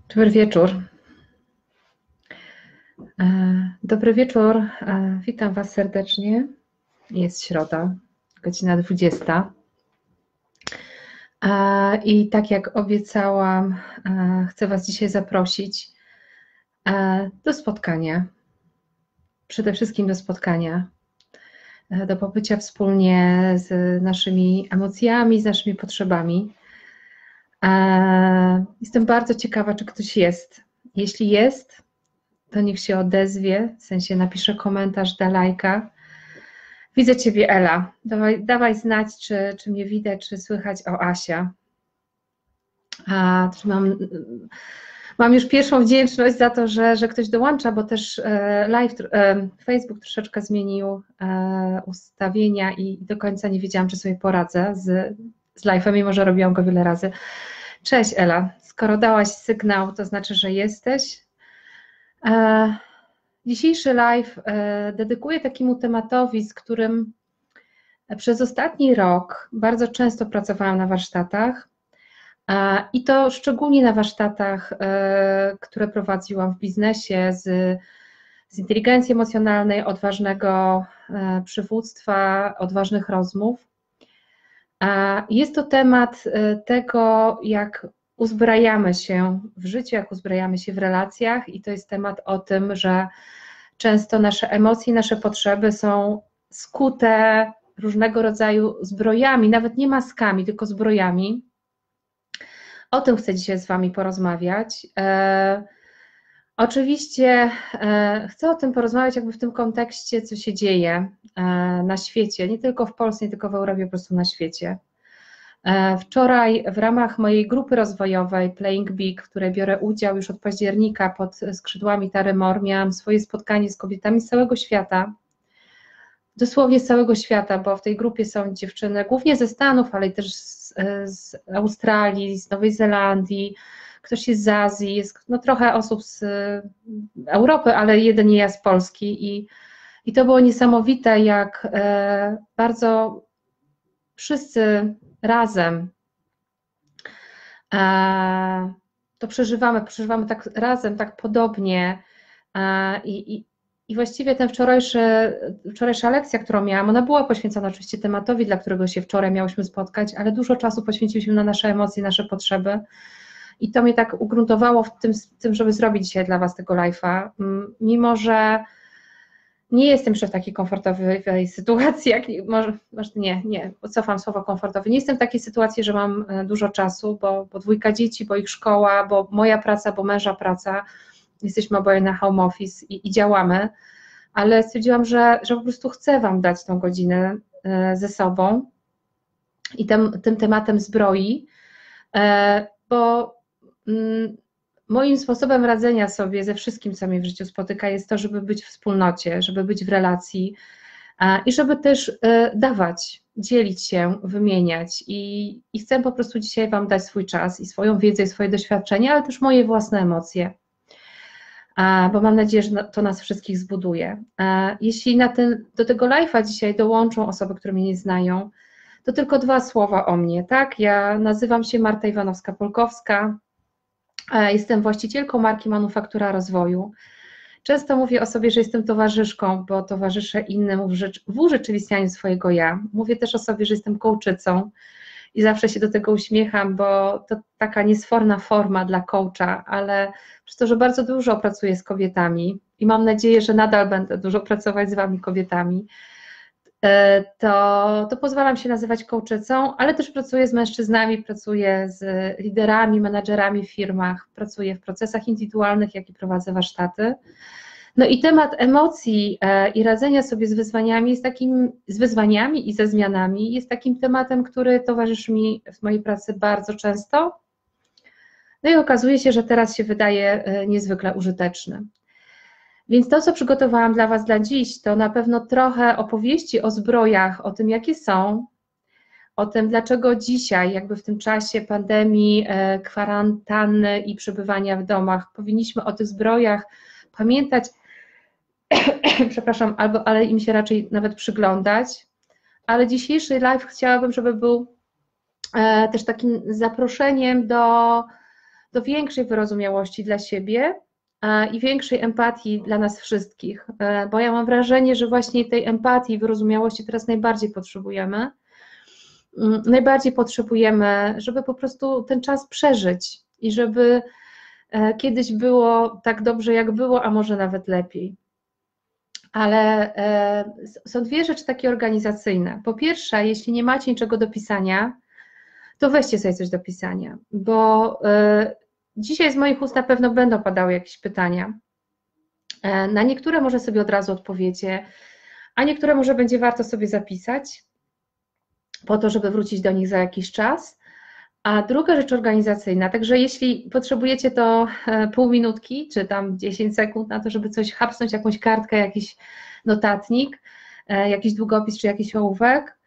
Dobry wieczór. Dobry wieczór. Witam Was serdecznie. Jest środa, godzina 20. I tak jak obiecałam, chcę Was dzisiaj zaprosić do spotkania. Przede wszystkim do spotkania, do pobycia wspólnie z naszymi emocjami, z naszymi potrzebami. Jestem bardzo ciekawa, czy ktoś jest. Jeśli jest, to niech się odezwie, w sensie napisze komentarz, da lajka. Widzę Ciebie, Ela. Dawaj znać, czy mnie widać, czy słychać. O, Asia. Mam już pierwszą wdzięczność za to, że ktoś dołącza, bo też Facebook troszeczkę zmienił ustawienia i do końca nie wiedziałam, czy sobie poradzę z live'em, mimo że robiłam go wiele razy. Cześć, Ela. Skoro dałaś sygnał, to znaczy, że jesteś. Dzisiejszy live dedykuję takiemu tematowi, z którym przez ostatni rok bardzo często pracowałam na warsztatach i to szczególnie na warsztatach, które prowadziłam w biznesie z inteligencji emocjonalnej, odważnego przywództwa, odważnych rozmów. Jest to temat tego, jak uzbrajamy się w życiu, jak uzbrajamy się w relacjach i to jest temat o tym, że często nasze emocje, nasze potrzeby są skute różnego rodzaju zbrojami, nawet nie maskami, tylko zbrojami. O tym chcę dzisiaj z Wami porozmawiać. Oczywiście chcę o tym porozmawiać jakby w tym kontekście, co się dzieje na świecie, nie tylko w Polsce, nie tylko w Europie, po prostu na świecie. Wczoraj w ramach mojej grupy rozwojowej Playing Big, w której biorę udział już od października pod skrzydłami Tary Moore, miałam swoje spotkanie z kobietami z całego świata, dosłownie z całego świata, bo w tej grupie są dziewczyny głównie ze Stanów, ale też z Australii, z Nowej Zelandii, ktoś jest z Azji, jest trochę osób z Europy, ale jedynie ja z Polski i to było niesamowite, jak bardzo wszyscy razem to przeżywamy tak razem, tak podobnie i właściwie ten wczorajsza lekcja, którą miałam, ona była poświęcona oczywiście tematowi, dla którego się wczoraj miałyśmy spotkać, ale dużo czasu poświęciliśmy na nasze emocje, nasze potrzeby i to mnie tak ugruntowało w tym, żeby zrobić dzisiaj dla Was tego live'a, mimo że nie jestem jeszcze w takiej komfortowej sytuacji, jak może nie, cofam słowo komfortowy. Nie jestem w takiej sytuacji, że mam dużo czasu, bo dwójka dzieci, bo ich szkoła, bo moja praca, bo męża praca. Jesteśmy oboje na home office i działamy, ale stwierdziłam, że po prostu chcę Wam dać tą godzinę ze sobą i tym tematem zbroi, bo moim sposobem radzenia sobie ze wszystkim, co mnie w życiu spotyka, jest to, żeby być w wspólnocie, żeby być w relacji i żeby też dawać, dzielić się, wymieniać. I chcę po prostu dzisiaj Wam dać swój czas i swoją wiedzę, i swoje doświadczenia, ale też moje własne emocje, bo mam nadzieję, że to nas wszystkich zbuduje. Jeśli do tego live'a dzisiaj dołączą osoby, które mnie nie znają, to tylko 2 słowa o mnie, tak? Ja nazywam się Marta Iwanowska-Polkowska, jestem właścicielką marki Manufaktura Rozwoju. Często mówię o sobie, że jestem towarzyszką, bo towarzyszę innym w urzeczywistnianiu swojego ja. Mówię też o sobie, że jestem coachicą i zawsze się do tego uśmiecham, bo to taka niesforna forma dla coacha, ale przez to, że bardzo dużo pracuję z kobietami i mam nadzieję, że nadal będę dużo pracować z Wami kobietami, to pozwalam się nazywać coachicą, ale też pracuję z mężczyznami, pracuję z liderami, menadżerami w firmach, pracuję w procesach indywidualnych, jak i prowadzę warsztaty. No i temat emocji i radzenia sobie z wyzwaniami i ze zmianami jest takim tematem, który towarzyszy mi w mojej pracy bardzo często. No i okazuje się, że teraz się wydaje niezwykle użyteczny. Więc to, co przygotowałam dla Was dla dziś, to na pewno trochę opowieści o zbrojach, o tym, jakie są, o tym, dlaczego dzisiaj, jakby w tym czasie pandemii, kwarantanny i przebywania w domach, powinniśmy o tych zbrojach pamiętać, przepraszam, ale im się raczej nawet przyglądać. Ale dzisiejszy live chciałabym, żeby był też takim zaproszeniem do do większej wyrozumiałości dla siebie i większej empatii dla nas wszystkich, bo ja mam wrażenie, że właśnie tej empatii i wyrozumiałości teraz najbardziej potrzebujemy. Najbardziej potrzebujemy, żeby po prostu ten czas przeżyć i żeby kiedyś było tak dobrze, jak było, a może nawet lepiej. Ale są dwie rzeczy takie organizacyjne. Po pierwsze, jeśli nie macie niczego do pisania, to weźcie sobie coś do pisania, bo dzisiaj z moich ust na pewno będą padały jakieś pytania. Na niektóre może sobie od razu odpowiecie, a niektóre może będzie warto sobie zapisać, po to, żeby wrócić do nich za jakiś czas. A druga rzecz organizacyjna, także jeśli potrzebujecie, to pół minutki, czy tam 10 sekund na to, żeby coś hapsnąć, jakąś kartkę, jakiś notatnik, jakiś długopis, czy jakiś ołówek.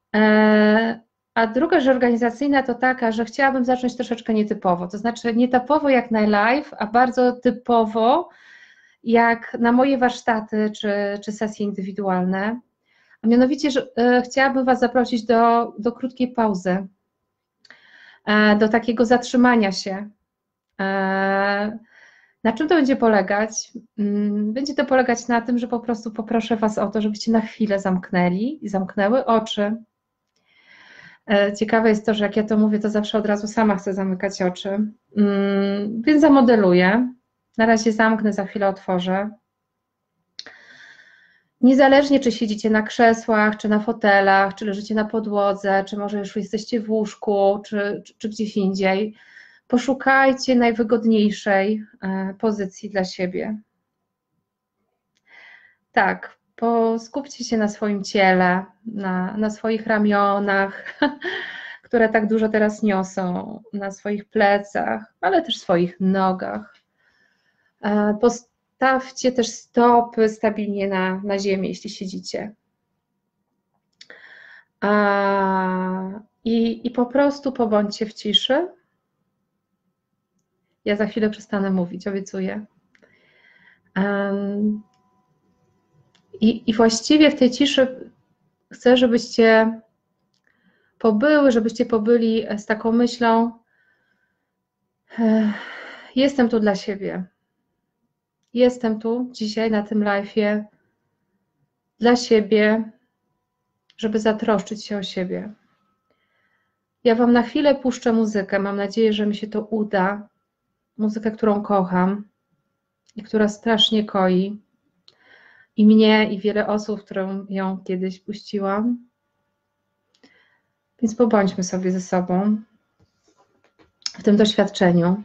A druga rzecz organizacyjna to taka, że chciałabym zacząć troszeczkę nietypowo, to znaczy nie typowo jak na live, a bardzo typowo jak na moje warsztaty, czy sesje indywidualne. A mianowicie, że chciałabym Was zaprosić do krótkiej pauzy, do takiego zatrzymania się. Na czym to będzie polegać? Będzie to polegać na tym, że po prostu poproszę Was o to, żebyście na chwilę zamknęli i zamknęły oczy. Ciekawe jest to, że jak ja to mówię, to zawsze od razu sama chcę zamykać oczy, więc zamodeluję. Na razie zamknę, za chwilę otworzę. Niezależnie, czy siedzicie na krzesłach, czy na fotelach, czy leżycie na podłodze, czy może już jesteście w łóżku, czy gdzieś indziej, poszukajcie najwygodniejszej pozycji dla siebie. Tak, skupcie się na swoim ciele, na swoich ramionach, które tak dużo teraz niosą, na swoich plecach, ale też swoich nogach. Postawcie też stopy stabilnie na ziemi, jeśli siedzicie. I po prostu pobądźcie w ciszy. Ja za chwilę przestanę mówić, obiecuję. I właściwie w tej ciszy chcę, żebyście pobyli z taką myślą: jestem tu dla siebie. Jestem tu dzisiaj na tym live'ie dla siebie, żeby zatroszczyć się o siebie. Ja Wam na chwilę puszczę muzykę, mam nadzieję, że mi się to uda. Muzykę, którą kocham i która strasznie koi. I mnie, i wiele osób, którą ją kiedyś puściłam. Więc pobądźmy sobie ze sobą w tym doświadczeniu.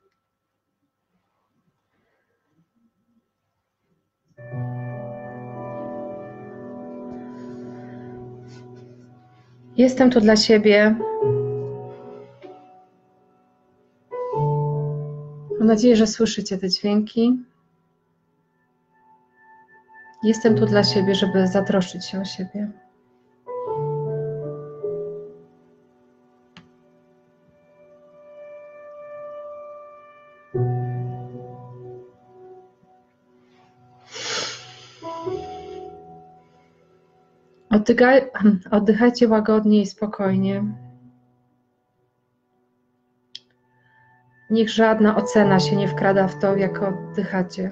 Jestem tu dla siebie. Mam nadzieję, że słyszycie te dźwięki. Jestem tu dla siebie, żeby zatroszczyć się o siebie. Oddychajcie łagodnie i spokojnie. Niech żadna ocena się nie wkrada w to, jak oddychacie.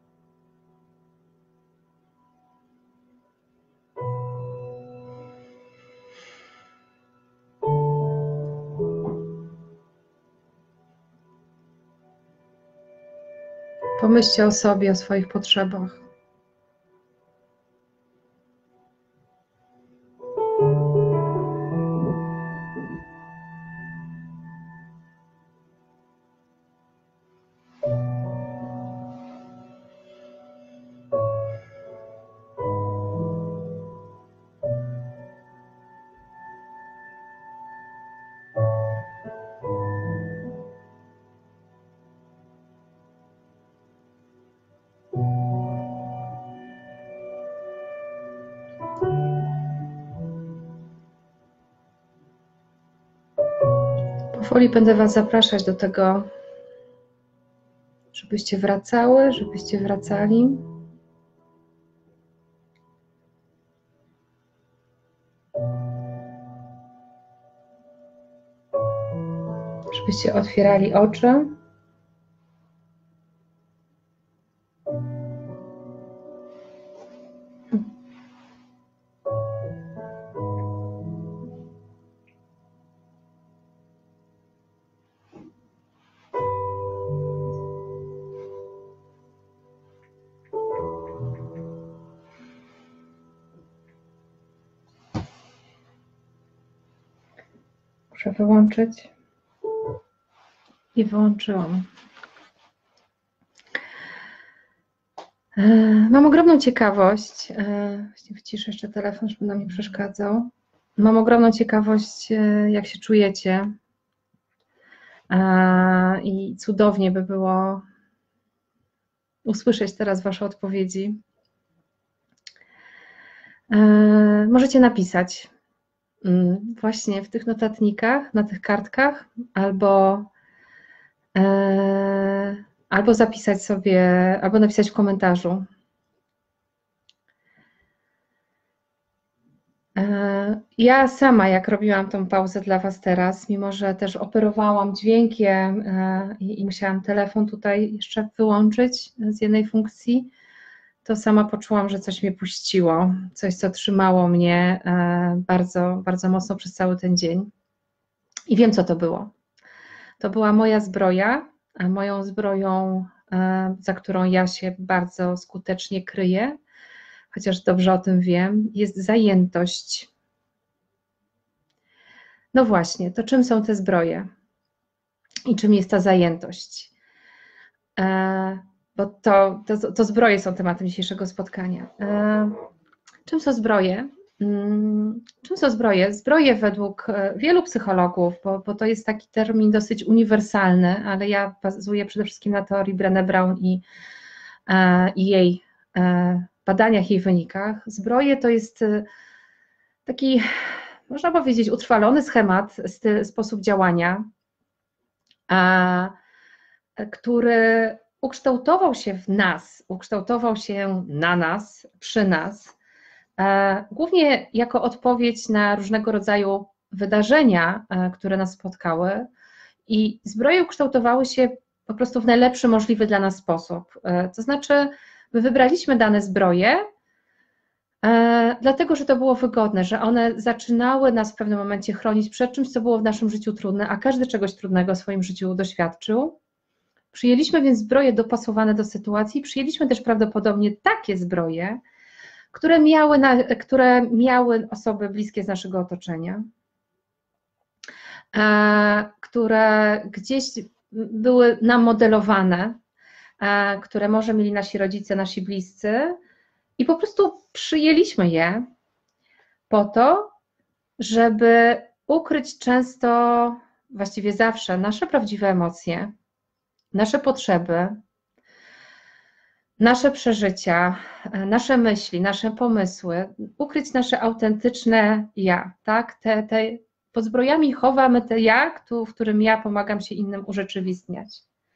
Pomyślcie o sobie, o swoich potrzebach. Powoli będę Was zapraszać do tego, żebyście wracały, żebyście wracali. Byście otwierali oczy. Muszę wyłączyć. I wyłączyłam. Mam ogromną ciekawość, właśnie wciszę jeszcze telefon, żeby nam nie przeszkadzał. Mam ogromną ciekawość, jak się czujecie i cudownie by było usłyszeć teraz Wasze odpowiedzi. Możecie napisać właśnie w tych notatnikach, na tych kartkach, albo zapisać sobie, albo napisać w komentarzu. Ja sama, jak robiłam tą pauzę dla Was teraz, mimo że też operowałam dźwiękiem i musiałam telefon tutaj jeszcze wyłączyć z jednej funkcji, to sama poczułam, że coś mnie puściło, coś, co trzymało mnie bardzo, bardzo mocno przez cały ten dzień. I wiem, co to było. To była moja zbroja, a moją zbroją, za którą ja się bardzo skutecznie kryję, chociaż dobrze o tym wiem, jest zajętość. No właśnie, to czym są te zbroje? I czym jest ta zajętość? Bo to zbroje są tematem dzisiejszego spotkania. Czym są zbroje? Czym są zbroje? Zbroje według wielu psychologów, bo to jest taki termin dosyć uniwersalny, ale ja bazuję przede wszystkim na teorii Brené Brown i jej badaniach, jej wynikach. Zbroje to jest taki, można powiedzieć, utrwalony schemat, sposób działania, który ukształtował się w nas, ukształtował się na nas, przy nas, głównie jako odpowiedź na różnego rodzaju wydarzenia, które nas spotkały, i zbroje ukształtowały się po prostu w najlepszy możliwy dla nas sposób. To znaczy, my wybraliśmy dane zbroje, dlatego że to było wygodne, że one zaczynały nas w pewnym momencie chronić przed czymś, co było w naszym życiu trudne, a każdy czegoś trudnego w swoim życiu doświadczył. Przyjęliśmy więc zbroje dopasowane do sytuacji, przyjęliśmy też prawdopodobnie takie zbroje, które miały osoby bliskie z naszego otoczenia, które gdzieś były nam modelowane, które może mieli nasi rodzice, nasi bliscy, i po prostu przyjęliśmy je po to, żeby ukryć często, właściwie zawsze, nasze prawdziwe emocje, nasze potrzeby, nasze przeżycia, nasze myśli, nasze pomysły, ukryć nasze autentyczne ja, tak? Pod zbrojami chowamy te ja, w którym ja pomagam się innym urzeczywistniać.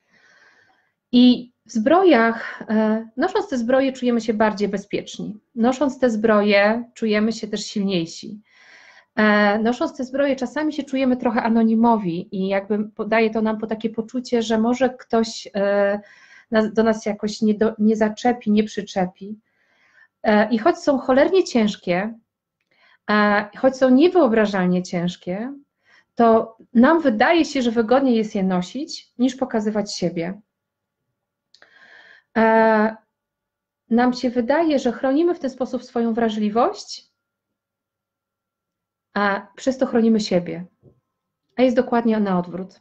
I w zbrojach, nosząc te zbroje, czujemy się bardziej bezpieczni. Nosząc te zbroje, czujemy się też silniejsi. Nosząc te zbroje, czasami się czujemy trochę anonimowi i jakby daje to nam takie poczucie, że może ktoś do nas jakoś nie zaczepi, nie przyczepi. I choć są cholernie ciężkie, choć są niewyobrażalnie ciężkie, to nam wydaje się, że wygodniej jest je nosić, niż pokazywać siebie. Nam się wydaje, że chronimy w ten sposób swoją wrażliwość, a przez to chronimy siebie. A jest dokładnie na odwrót.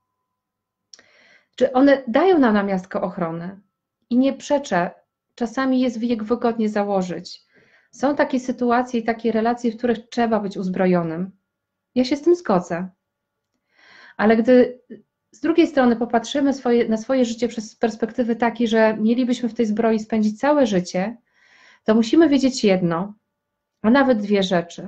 Czy one dają nam namiastkę ochrony i nie przeczę, czasami jest je wygodnie założyć. Są takie sytuacje i takie relacje, w których trzeba być uzbrojonym. Ja się z tym zgodzę. Ale gdy z drugiej strony popatrzymy na swoje życie przez perspektywy takiej, że mielibyśmy w tej zbroi spędzić całe życie, to musimy wiedzieć jedno, a nawet dwie rzeczy.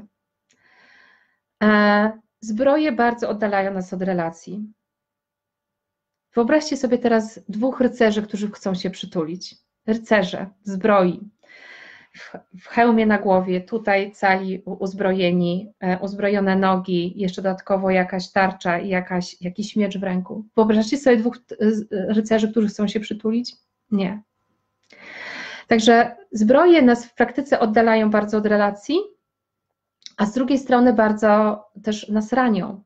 Zbroje bardzo oddalają nas od relacji. Wyobraźcie sobie teraz dwóch rycerzy, którzy chcą się przytulić. Rycerze, zbroi. w hełmie na głowie, tutaj cali uzbrojeni, uzbrojone nogi, jeszcze dodatkowo jakaś tarcza i jakiś miecz w ręku. Wyobrażacie sobie 2 rycerzy, którzy chcą się przytulić? Nie. Także zbroje nas w praktyce oddalają bardzo od relacji, a z drugiej strony bardzo też nas ranią.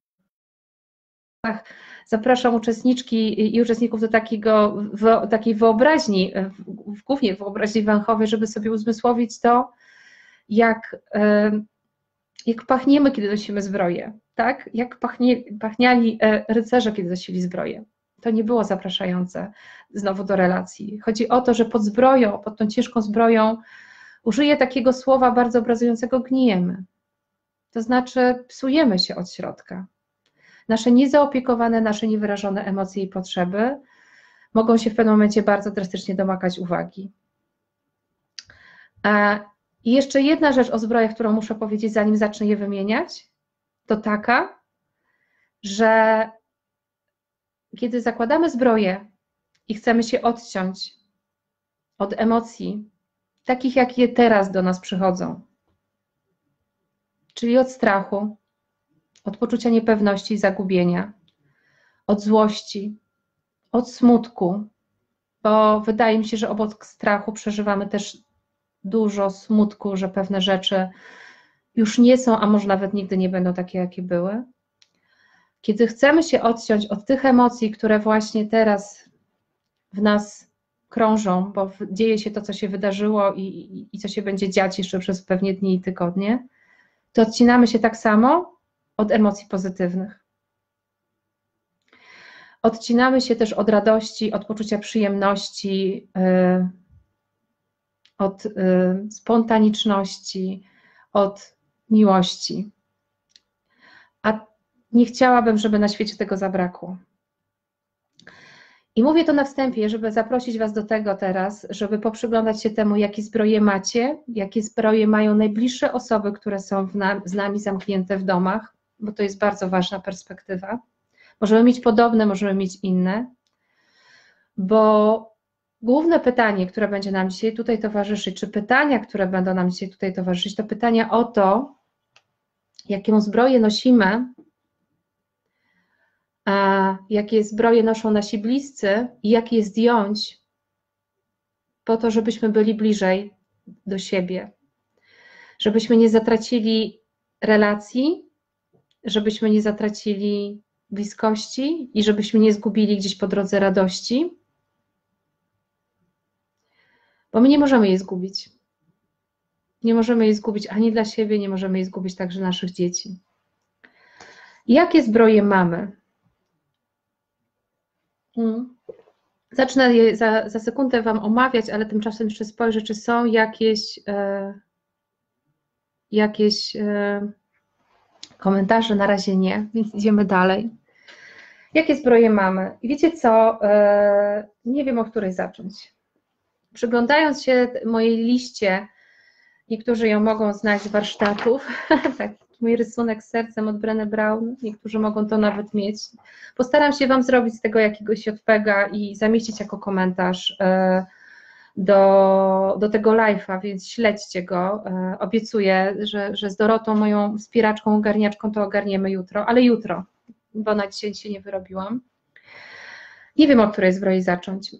Zapraszam uczestniczki i uczestników do takiej wyobraźni, głównie wyobraźni węchowej, żeby sobie uzmysłowić to, jak pachniemy, kiedy nosimy zbroję, tak? Jak pachniali rycerze, kiedy nosili zbroję. To nie było zapraszające znowu do relacji. Chodzi o to, że pod zbroją, pod tą ciężką zbroją użyję takiego słowa bardzo obrazującego, gnijemy. To znaczy psujemy się od środka. Nasze niezaopiekowane, nasze niewyrażone emocje i potrzeby mogą się w pewnym momencie bardzo drastycznie domagać uwagi. I jeszcze jedna rzecz o zbrojach, którą muszę powiedzieć, zanim zacznę je wymieniać, to taka, że kiedy zakładamy zbroję i chcemy się odciąć od emocji, takich jakie teraz do nas przychodzą, czyli od strachu, od poczucia niepewności i zagubienia, od złości, od smutku, bo wydaje mi się, że obok strachu przeżywamy też dużo smutku, że pewne rzeczy już nie są, a może nawet nigdy nie będą takie, jakie były. Kiedy chcemy się odciąć od tych emocji, które właśnie teraz w nas krążą, bo dzieje się to, co się wydarzyło i co się będzie dziać jeszcze przez pewnie dni i tygodnie, to odcinamy się tak samo od emocji pozytywnych. Odcinamy się też od radości, od poczucia przyjemności, od spontaniczności, od miłości. A nie chciałabym, żeby na świecie tego zabrakło. I mówię to na wstępie, żeby zaprosić Was do tego teraz, żeby poprzyglądać się temu, jakie zbroje macie, jakie zbroje mają najbliższe osoby, które są z nami zamknięte w domach, bo to jest bardzo ważna perspektywa. Możemy mieć podobne, możemy mieć inne, bo główne pytanie, które będzie nam dzisiaj tutaj towarzyszyć, czy pytania, które będą nam dzisiaj tutaj towarzyszyć, to pytania o to, jaką zbroję nosimy, a jakie zbroje noszą nasi bliscy i jak je zdjąć po to, żebyśmy byli bliżej do siebie, żebyśmy nie zatracili relacji, żebyśmy nie zatracili bliskości i żebyśmy nie zgubili gdzieś po drodze radości, bo my nie możemy jej zgubić. Nie możemy jej zgubić ani dla siebie, nie możemy jej zgubić także naszych dzieci. Jakie zbroje mamy? Zacznę je za sekundę Wam omawiać, ale tymczasem jeszcze spojrzę, czy są jakieś komentarze. Na razie nie, więc idziemy dalej. Jakie zbroje mamy? I wiecie co? Nie wiem, o której zacząć. Przyglądając się mojej liście, niektórzy ją mogą znać z warsztatów, tak, mój rysunek z sercem od Brené Brown, niektórzy mogą to nawet mieć. Postaram się Wam zrobić z tego jakiegoś JPEGa i zamieścić jako komentarz do tego live'a, więc śledźcie go. Obiecuję, że z Dorotą, moją wspieraczką, ogarniaczką, to ogarniemy jutro, ale jutro, bo na dzisiaj się nie wyrobiłam. Nie wiem, o której zbroi zacząć.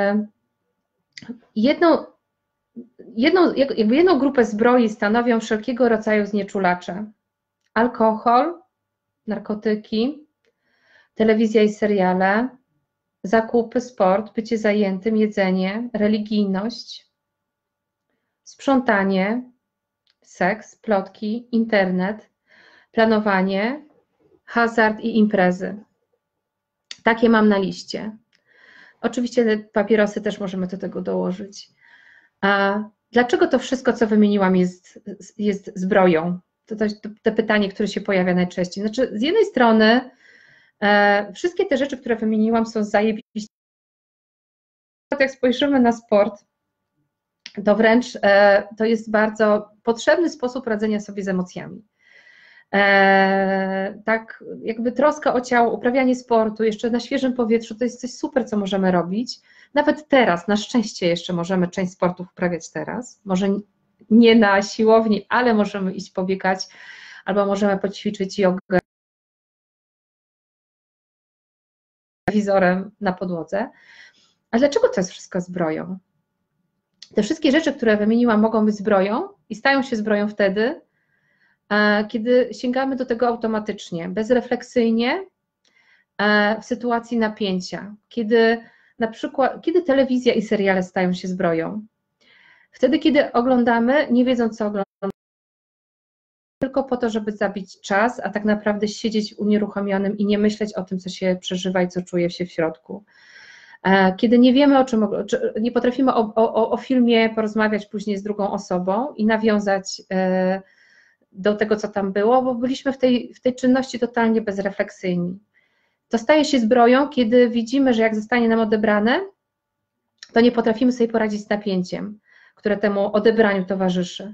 Jedną grupę zbroi stanowią wszelkiego rodzaju znieczulacze. Alkohol, narkotyki, telewizja i seriale, zakupy, sport, bycie zajętym, jedzenie, religijność, sprzątanie, seks, plotki, internet, planowanie, hazard i imprezy. Takie mam na liście. Oczywiście papierosy też możemy do tego dołożyć. A dlaczego to wszystko, co wymieniłam, jest zbroją? To pytanie, które się pojawia najczęściej. Znaczy, z jednej strony wszystkie te rzeczy, które wymieniłam, są zajebiście. Jak spojrzymy na sport, to wręcz to jest bardzo potrzebny sposób radzenia sobie z emocjami. Tak jakby troska o ciało, uprawianie sportu, jeszcze na świeżym powietrzu, to jest coś super, co możemy robić. Nawet teraz, na szczęście jeszcze możemy część sportów uprawiać teraz. Może nie na siłowni, ale możemy iść pobiegać, albo możemy poćwiczyć jogę telewizorem na podłodze. A dlaczego to jest wszystko zbroją? Te wszystkie rzeczy, które wymieniłam, mogą być zbroją i stają się zbroją wtedy, kiedy sięgamy do tego automatycznie, bezrefleksyjnie, w sytuacji napięcia, kiedy na przykład, kiedy telewizja i seriale stają się zbroją. Wtedy, kiedy oglądamy, nie wiedząc, co oglądamy, tylko po to, żeby zabić czas, a tak naprawdę siedzieć unieruchomionym i nie myśleć o tym, co się przeżywa i co czuje się w środku. Kiedy nie wiemy, o czym, nie potrafimy o filmie porozmawiać później z drugą osobą i nawiązać do tego, co tam było, bo byliśmy w tej czynności totalnie bezrefleksyjni. To staje się zbroją, kiedy widzimy, że jak zostanie nam odebrane, to nie potrafimy sobie poradzić z napięciem, które temu odebraniu towarzyszy.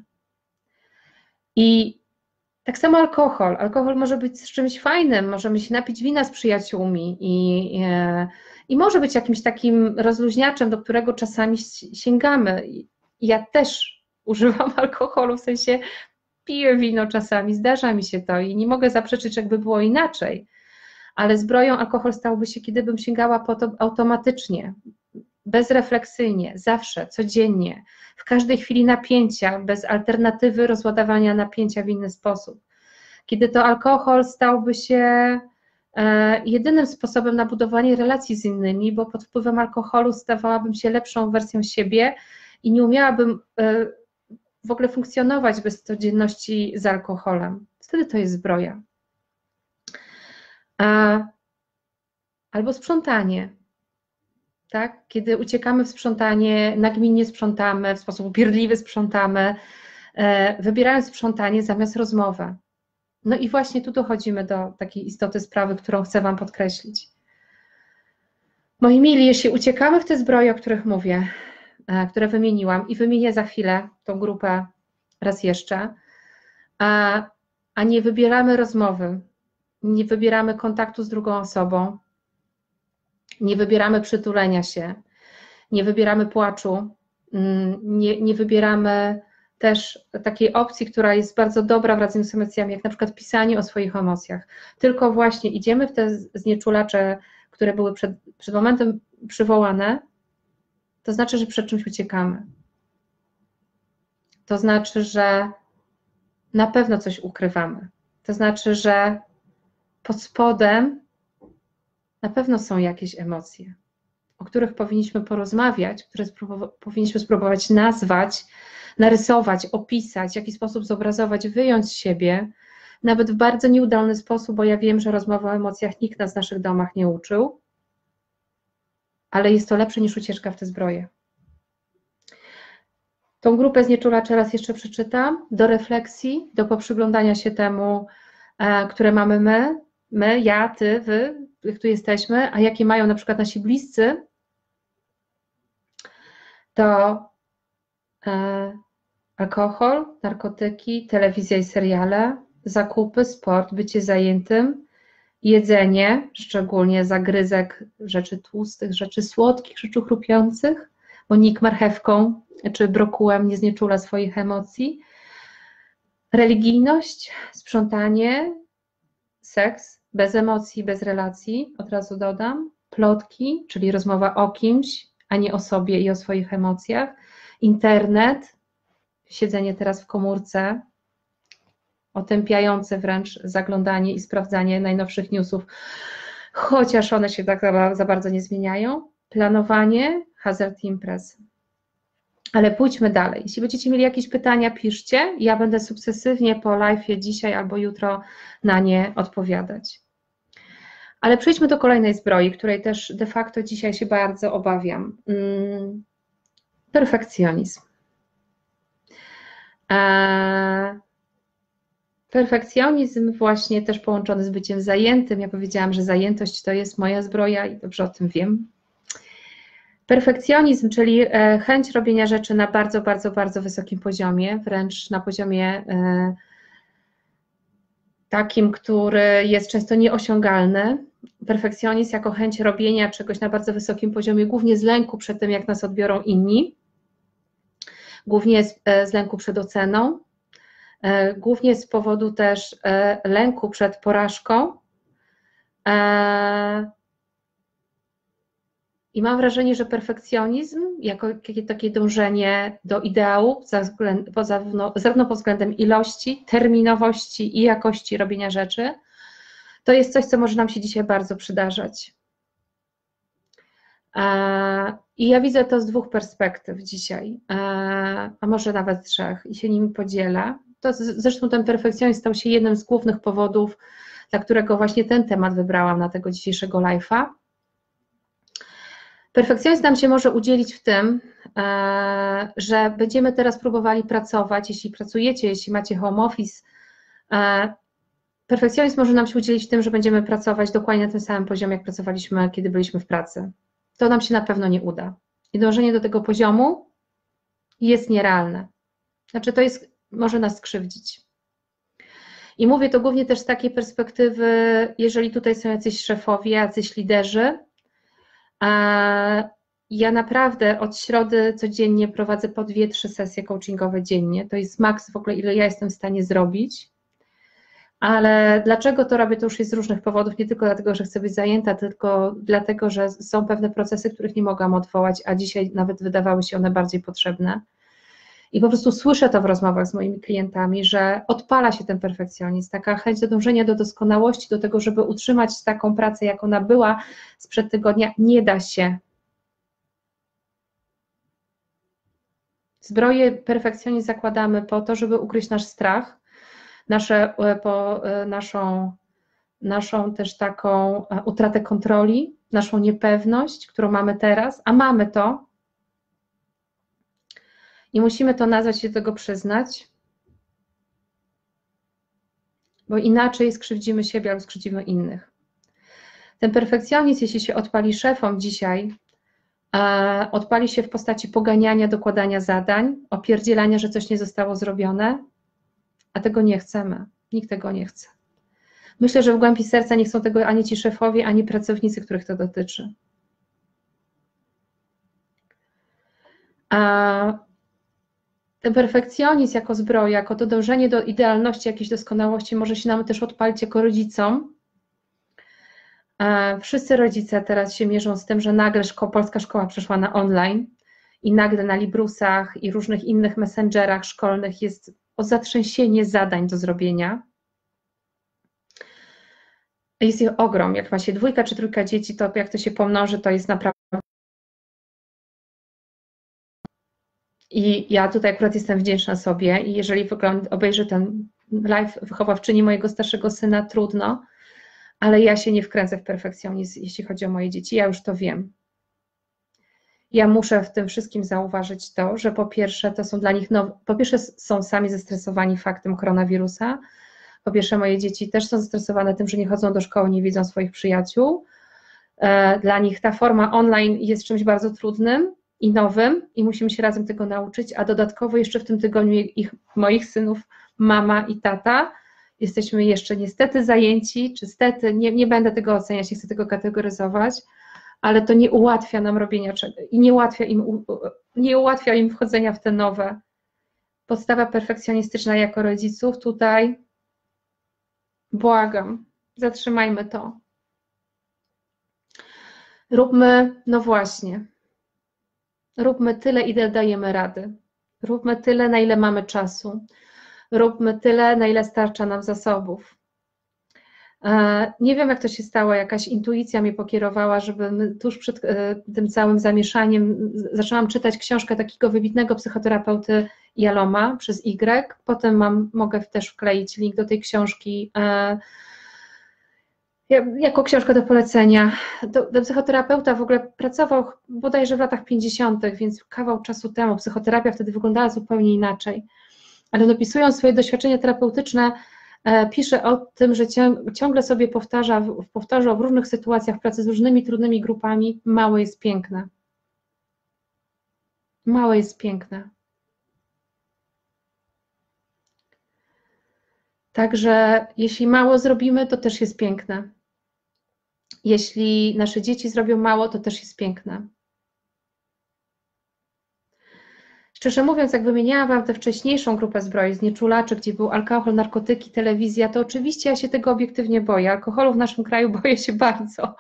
I tak samo alkohol. Alkohol może być z czymś fajnym, możemy się napić wina z przyjaciółmi i może być jakimś takim rozluźniaczem, do którego czasami sięgamy. Ja też używam alkoholu, w sensie piję wino czasami, zdarza mi się to i nie mogę zaprzeczyć, jakby było inaczej. Ale zbroją alkohol stałby się, kiedy bym sięgała po to automatycznie, bezrefleksyjnie, zawsze, codziennie, w każdej chwili napięcia, bez alternatywy rozładowania napięcia w inny sposób. Kiedy to alkohol stałby się jedynym sposobem na budowanie relacji z innymi, bo pod wpływem alkoholu stawałabym się lepszą wersją siebie i nie umiałabym w ogóle funkcjonować bez codzienności z alkoholem. Wtedy to jest zbroja. Albo sprzątanie. Tak? Kiedy uciekamy w sprzątanie, nagminnie sprzątamy, w sposób upierdliwy sprzątamy, wybierając sprzątanie zamiast rozmowę. No i właśnie tu dochodzimy do takiej istoty sprawy, którą chcę Wam podkreślić. Moi mili, jeśli uciekamy w te zbroje, o których mówię, które wymieniłam i wymienię za chwilę tą grupę raz jeszcze, a nie wybieramy rozmowy, nie wybieramy kontaktu z drugą osobą, nie wybieramy przytulenia się, nie wybieramy płaczu, nie wybieramy też takiej opcji, która jest bardzo dobra w radzeniu z emocjami, jak na przykład pisanie o swoich emocjach. Tylko właśnie idziemy w te znieczulacze, które były przed momentem przywołane, to znaczy, że przed czymś uciekamy. To znaczy, że na pewno coś ukrywamy. To znaczy, że pod spodem na pewno są jakieś emocje, o których powinniśmy porozmawiać, które powinniśmy spróbować nazwać, narysować, opisać, w jaki sposób zobrazować, wyjąć z siebie, nawet w bardzo nieudolny sposób, bo ja wiem, że rozmowy o emocjach nikt nas w naszych domach nie uczył, ale jest to lepsze niż ucieczka w te zbroje. Tą grupę znieczulaczy raz jeszcze przeczytam, do refleksji, do poprzyglądania się temu, które mamy my, ja, ty, wy, jak tu jesteśmy, a jakie mają na przykład nasi bliscy, to alkohol, narkotyki, telewizja i seriale, zakupy, sport, bycie zajętym, jedzenie, szczególnie zagryzek rzeczy tłustych, rzeczy słodkich, rzeczy chrupiących, bo nikt marchewką czy brokułem nie znieczula swoich emocji, religijność, sprzątanie, seks, bez emocji, bez relacji, od razu dodam, plotki, czyli rozmowa o kimś, a nie o sobie i o swoich emocjach, internet, siedzenie teraz w komórce, otępiające wręcz zaglądanie i sprawdzanie najnowszych newsów, chociaż one się tak za bardzo nie zmieniają, planowanie, hazard imprez. Ale pójdźmy dalej. Jeśli będziecie mieli jakieś pytania, piszcie. Ja będę sukcesywnie po live'ie dzisiaj albo jutro na nie odpowiadać. Ale przejdźmy do kolejnej zbroi, której też de facto dzisiaj się bardzo obawiam. Perfekcjonizm. Perfekcjonizm właśnie też połączony z byciem zajętym. Ja powiedziałam, że zajętość to jest moja zbroja i dobrze o tym wiem. Perfekcjonizm, czyli chęć robienia rzeczy na bardzo, bardzo, bardzo wysokim poziomie, wręcz na poziomie takim, który jest często nieosiągalny. Perfekcjonizm jako chęć robienia czegoś na bardzo wysokim poziomie, głównie z lęku przed tym, jak nas odbiorą inni, głównie z lęku przed oceną, głównie z powodu też lęku przed porażką. I mam wrażenie, że perfekcjonizm, jako takie dążenie do ideału, zarówno pod względem ilości, terminowości i jakości robienia rzeczy, to jest coś, co może nam się dzisiaj bardzo przydarzać. I ja widzę to z dwóch perspektyw dzisiaj, a może nawet trzech, i się nimi podzielę. Zresztą ten perfekcjonizm stał się jednym z głównych powodów, dla którego właśnie ten temat wybrałam na tego dzisiejszego live'a. Perfekcjonizm nam się może udzielić w tym, że będziemy teraz próbowali pracować, jeśli pracujecie, jeśli macie home office, perfekcjonizm może nam się udzielić w tym, że będziemy pracować dokładnie na tym samym poziomie, jak pracowaliśmy, kiedy byliśmy w pracy. To nam się na pewno nie uda. I dążenie do tego poziomu jest nierealne. Znaczy może nas skrzywdzić. I mówię to głównie też z takiej perspektywy, jeżeli tutaj są jacyś szefowie, jacyś liderzy. Ja naprawdę od środy codziennie prowadzę po 2-3 sesje coachingowe dziennie. To jest maks w ogóle, ile ja jestem w stanie zrobić. Ale dlaczego to robię, to już jest z różnych powodów, nie tylko dlatego, że chcę być zajęta, tylko dlatego, że są pewne procesy, których nie mogłam odwołać, a dzisiaj nawet wydawały się one bardziej potrzebne. I po prostu słyszę to w rozmowach z moimi klientami, że odpala się ten perfekcjonizm, taka chęć do dążenia do doskonałości, do tego, żeby utrzymać taką pracę, jak ona była sprzed tygodnia, nie da się. Zbroję perfekcjonizm zakładamy po to, żeby ukryć nasz strach, naszą też taką utratę kontroli, naszą niepewność, którą mamy teraz, a mamy to i musimy to nazwać, się do tego przyznać, bo inaczej skrzywdzimy siebie albo skrzywdzimy innych. Ten perfekcjonizm, jeśli się odpali szefom dzisiaj, odpali się w postaci poganiania, dokładania zadań, opierdzielania, że coś nie zostało zrobione, a tego nie chcemy. Nikt tego nie chce. Myślę, że w głębi serca nie chcą tego ani ci szefowie, ani pracownicy, których to dotyczy. A ten perfekcjonizm jako zbroja, jako to dążenie do idealności, jakiejś doskonałości może się nam też odpalić jako rodzicom. Wszyscy rodzice teraz się mierzą z tym, że nagle polska szkoła przeszła na online i nagle na Librusach i różnych innych messengerach szkolnych jest zatrzęsienie zadań do zrobienia. Jest ich ogrom. Jak ma się 2 czy 3 dzieci, to jak to się pomnoży, to jest naprawdę. I ja tutaj akurat jestem wdzięczna sobie i jeżeli obejrzę ten live wychowawczyni mojego starszego syna, trudno, ale ja się nie wkręcę w perfekcjonizm, jeśli chodzi o moje dzieci, ja już to wiem. Ja muszę w tym wszystkim zauważyć to, że po pierwsze to są dla nich po pierwsze są sami zestresowani faktem koronawirusa, po pierwsze moje dzieci też są zestresowane tym, że nie chodzą do szkoły, nie widzą swoich przyjaciół. Dla nich ta forma online jest czymś bardzo trudnym i nowym i musimy się razem tego nauczyć, a dodatkowo jeszcze w tym tygodniu moich synów mama i tata jesteśmy jeszcze niestety zajęci, czy stety, nie będę tego oceniać, nie chcę tego kategoryzować, ale to nie ułatwia nam robienia czegoś i nie ułatwia im wchodzenia w te nowe. Podstawa perfekcjonistyczna jako rodziców tutaj, błagam, zatrzymajmy to. Róbmy, no właśnie, róbmy tyle, ile dajemy rady. Róbmy tyle, na ile mamy czasu. Róbmy tyle, na ile starcza nam zasobów. Nie wiem, jak to się stało, jakaś intuicja mnie pokierowała, żebym tuż przed tym całym zamieszaniem zaczęłam czytać książkę takiego wybitnego psychoterapeuty Jaloma przez Y. Potem mogę też wkleić link do tej książki jako książkę do polecenia. Ten psychoterapeuta w ogóle pracował bodajże w latach 50., więc kawał czasu temu. Psychoterapia wtedy wyglądała zupełnie inaczej. Ale dopisując swoje doświadczenia terapeutyczne, pisze o tym, że ciągle sobie powtarzał w różnych sytuacjach pracy z różnymi trudnymi grupami, małe jest piękne. Małe jest piękne. Także jeśli mało zrobimy, to też jest piękne. Jeśli nasze dzieci zrobią mało, to też jest piękne. Szczerze mówiąc, jak wymieniałam Wam tę wcześniejszą grupę zbroi, znieczulaczy, gdzie był alkohol, narkotyki, telewizja, to oczywiście ja się tego obiektywnie boję. Alkoholu w naszym kraju boję się bardzo,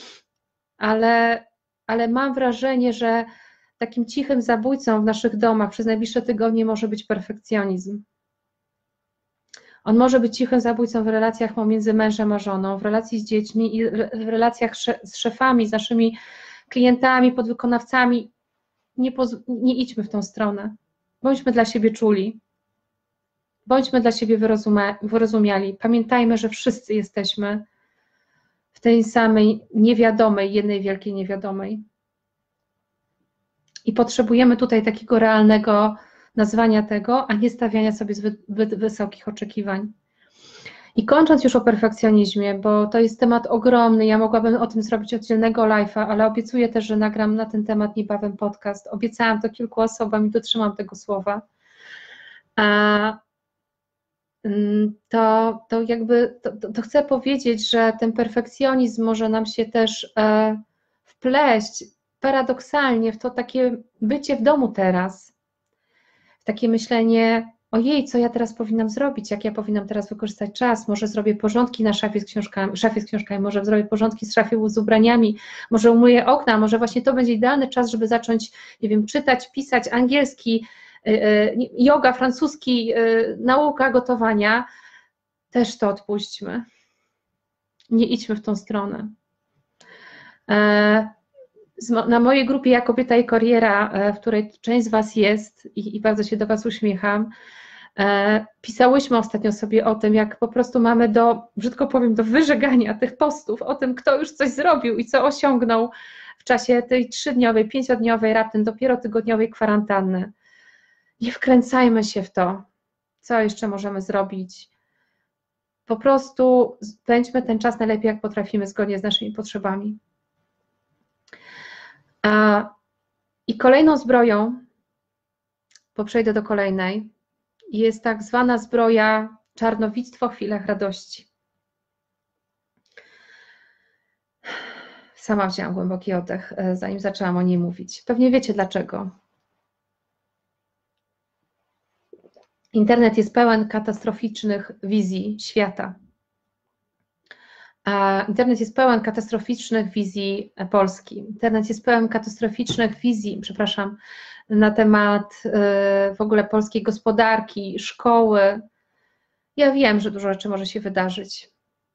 ale mam wrażenie, że takim cichym zabójcą w naszych domach przez najbliższe tygodnie może być perfekcjonizm. On może być cichym zabójcą w relacjach pomiędzy mężem a żoną, w relacji z dziećmi i w relacjach z szefami, z naszymi klientami, podwykonawcami. Nie idźmy w tą stronę. Bądźmy dla siebie czuli. Bądźmy dla siebie wyrozumiali. Pamiętajmy, że wszyscy jesteśmy w tej samej niewiadomej, jednej wielkiej niewiadomej. I potrzebujemy tutaj takiego realnego nazwania tego, a nie stawiania sobie zbyt wysokich oczekiwań. I kończąc już o perfekcjonizmie, bo to jest temat ogromny, ja mogłabym o tym zrobić oddzielnego live'a, ale obiecuję też, że nagram na ten temat niebawem podcast. Obiecałam to kilku osobom i dotrzymam tego słowa. To chcę powiedzieć, że ten perfekcjonizm może nam się też wpleść paradoksalnie w to takie bycie w domu teraz, w takie myślenie, ojej, co ja teraz powinnam zrobić, jak ja powinnam teraz wykorzystać czas, może zrobię porządki na szafie z książkami, może zrobię porządki z szafie z ubraniami, może umyję okna, może właśnie to będzie idealny czas, żeby zacząć, nie wiem, czytać, pisać angielski, yoga, francuski, nauka gotowania. Też to odpuśćmy. Nie idźmy w tą stronę. Na mojej grupie Ja, Kobieta i Kariera, w której część z Was jest i bardzo się do Was uśmiecham, pisałyśmy ostatnio sobie o tym, jak po prostu mamy brzydko powiem, do wyżegania tych postów, o tym, kto już coś zrobił i co osiągnął w czasie tej 3-dniowej, 5-dniowej, raptem dopiero tygodniowej kwarantanny. Nie wkręcajmy się w to, co jeszcze możemy zrobić. Po prostu spędźmy ten czas najlepiej, jak potrafimy, zgodnie z naszymi potrzebami. I kolejną zbroją, bo przejdę do kolejnej, jest tak zwana zbroja czarnowictwo w chwilach radości. Sama wzięłam głęboki oddech, zanim zaczęłam o niej mówić. Pewnie wiecie dlaczego. Internet jest pełen katastroficznych wizji świata. Internet jest pełen katastroficznych wizji Polski. Internet jest pełen katastroficznych wizji, na temat w ogóle polskiej gospodarki, szkoły. Ja wiem, że dużo rzeczy może się wydarzyć,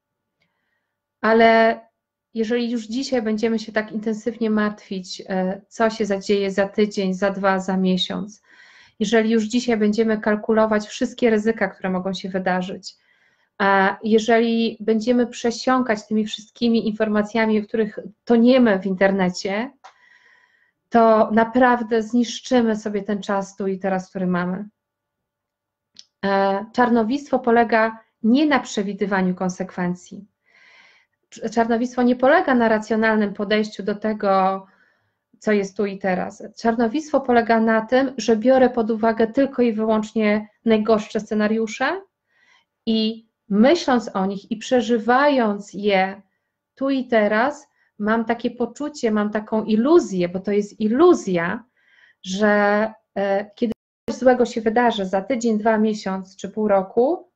ale jeżeli już dzisiaj będziemy się tak intensywnie martwić, co się zadzieje za tydzień, za 2, za miesiąc, jeżeli już dzisiaj będziemy kalkulować wszystkie ryzyka, które mogą się wydarzyć, jeżeli będziemy przesiąkać tymi wszystkimi informacjami, w których toniemy w internecie, to naprawdę zniszczymy sobie ten czas tu i teraz, który mamy. Czarnowictwo polega nie na przewidywaniu konsekwencji. Czarnowictwo nie polega na racjonalnym podejściu do tego, co jest tu i teraz. Czarnowictwo polega na tym, że biorę pod uwagę tylko i wyłącznie najgorsze scenariusze i myśląc o nich i przeżywając je tu i teraz, mam takie poczucie, mam taką iluzję, bo to jest iluzja, że kiedy coś złego się wydarzy za tydzień, 2 miesiąc czy pół roku,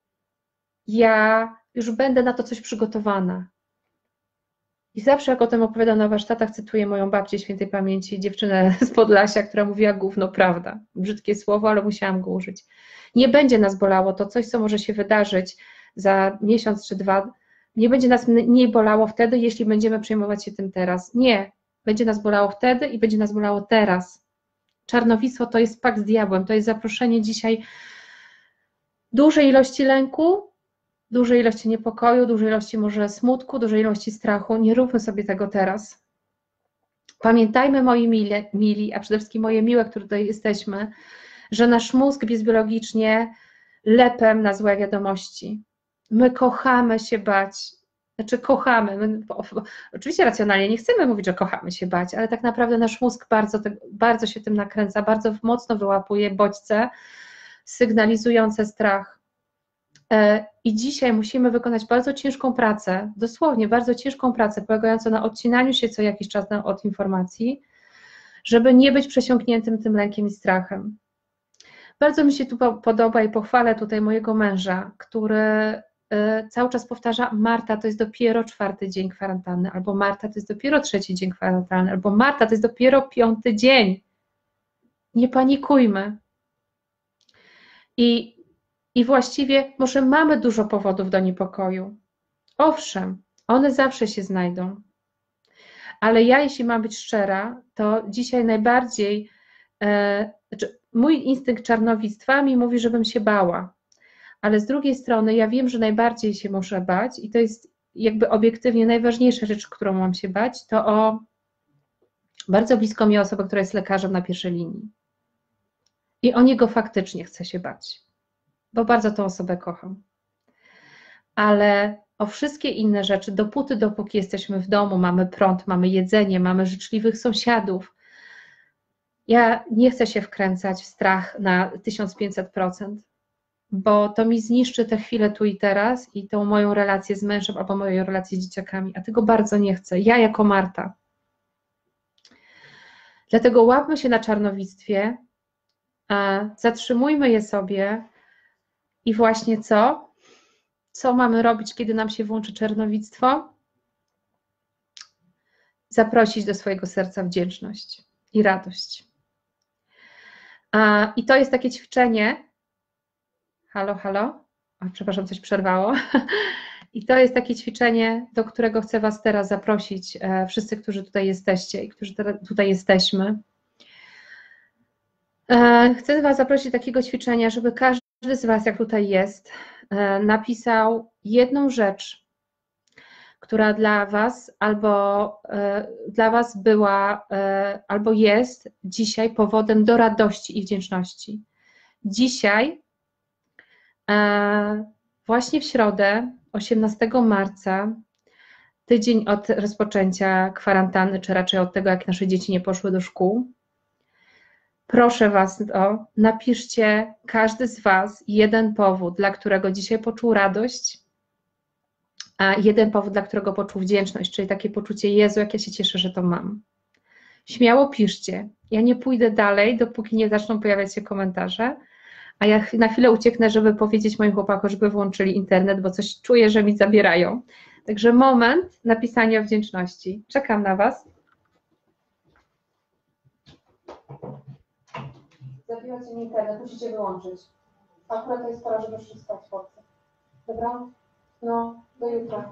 ja już będę na to coś przygotowana. I zawsze jak o tym opowiadam na warsztatach, cytuję moją babcię świętej pamięci, dziewczynę z Podlasia, która mówiła gówno prawda. Brzydkie słowo, ale musiałam go użyć. Nie będzie nas bolało to coś, co może się wydarzyć za miesiąc czy 2. Nie będzie nas mniej bolało wtedy, jeśli będziemy przejmować się tym teraz. Nie. Będzie nas bolało wtedy i będzie nas bolało teraz. Czarnowictwo to jest pakt z diabłem, to jest zaproszenie dzisiaj dużej ilości lęku, dużej ilości niepokoju, dużej ilości może smutku, dużej ilości strachu. Nie róbmy sobie tego teraz. Pamiętajmy, moi mili, a przede wszystkim moje miłe, które tutaj jesteśmy, że nasz mózg jest biologicznie lepem na złe wiadomości. My kochamy się bać. Znaczy kochamy. Oczywiście racjonalnie nie chcemy mówić, że kochamy się bać, ale tak naprawdę nasz mózg bardzo się tym nakręca, bardzo mocno wyłapuje bodźce sygnalizujące strach. I dzisiaj musimy wykonać bardzo ciężką pracę, dosłownie bardzo ciężką pracę, polegającą na odcinaniu się co jakiś czas od informacji, żeby nie być przesiąkniętym tym lękiem i strachem. Bardzo mi się tu podoba i pochwalę tutaj mojego męża, który cały czas powtarza: Marta, to jest dopiero 4. dzień kwarantanny, albo Marta, to jest dopiero 3. dzień kwarantanny, albo Marta, to jest dopiero 5. dzień. Nie panikujmy. I właściwie może mamy dużo powodów do niepokoju. Owszem, one zawsze się znajdą. Ale ja, jeśli mam być szczera, to dzisiaj najbardziej mój instynkt czarnowictwa mi mówi, żebym się bała. Ale z drugiej strony ja wiem, że najbardziej się muszę bać i to jest jakby obiektywnie najważniejsza rzecz, którą mam się bać, to o bardzo blisko mi osobę, która jest lekarzem na pierwszej linii. I o niego faktycznie chcę się bać, bo bardzo tą osobę kocham. Ale o wszystkie inne rzeczy, dopóki jesteśmy w domu, mamy prąd, mamy jedzenie, mamy życzliwych sąsiadów, ja nie chcę się wkręcać w strach na 1500%, bo to mi zniszczy tę chwilę tu i teraz i tą moją relację z mężem albo moją relację z dzieciakami, a tego bardzo nie chcę, ja jako Marta. Dlatego łapmy się na czarnowictwie, zatrzymujmy je sobie i właśnie co? Co mamy robić, kiedy nam się włączy czarnowictwo? Zaprosić do swojego serca wdzięczność i radość. I to jest takie ćwiczenie. Halo, halo? O, przepraszam, coś przerwało. I to jest takie ćwiczenie, do którego chcę Was teraz zaprosić, wszyscy, którzy tutaj jesteście i którzy tutaj jesteśmy. Chcę Was zaprosić do takiego ćwiczenia, żeby każdy z Was, jak tutaj jest, napisał jedną rzecz, która dla Was była albo jest dzisiaj powodem do radości i wdzięczności. Dzisiaj, właśnie w środę, 18 marca, tydzień od rozpoczęcia kwarantanny, czy raczej od tego, jak nasze dzieci nie poszły do szkół, proszę Was, napiszcie każdy z Was jeden powód, dla którego dzisiaj poczuł radość, a jeden powód, dla którego poczuł wdzięczność, czyli takie poczucie: Jezu, jak ja się cieszę, że to mam. Śmiało piszcie. Ja nie pójdę dalej, dopóki nie zaczną pojawiać się komentarze, a ja na chwilę ucieknę, żeby powiedzieć moim chłopakom, żeby włączyli internet, bo coś czuję, że mi zabierają. Także moment napisania wdzięczności. Czekam na Was. Zabieracie mi internet, musicie wyłączyć. Akurat to jest pora, żeby szli spać chłopcy. Dobra? No, do jutra.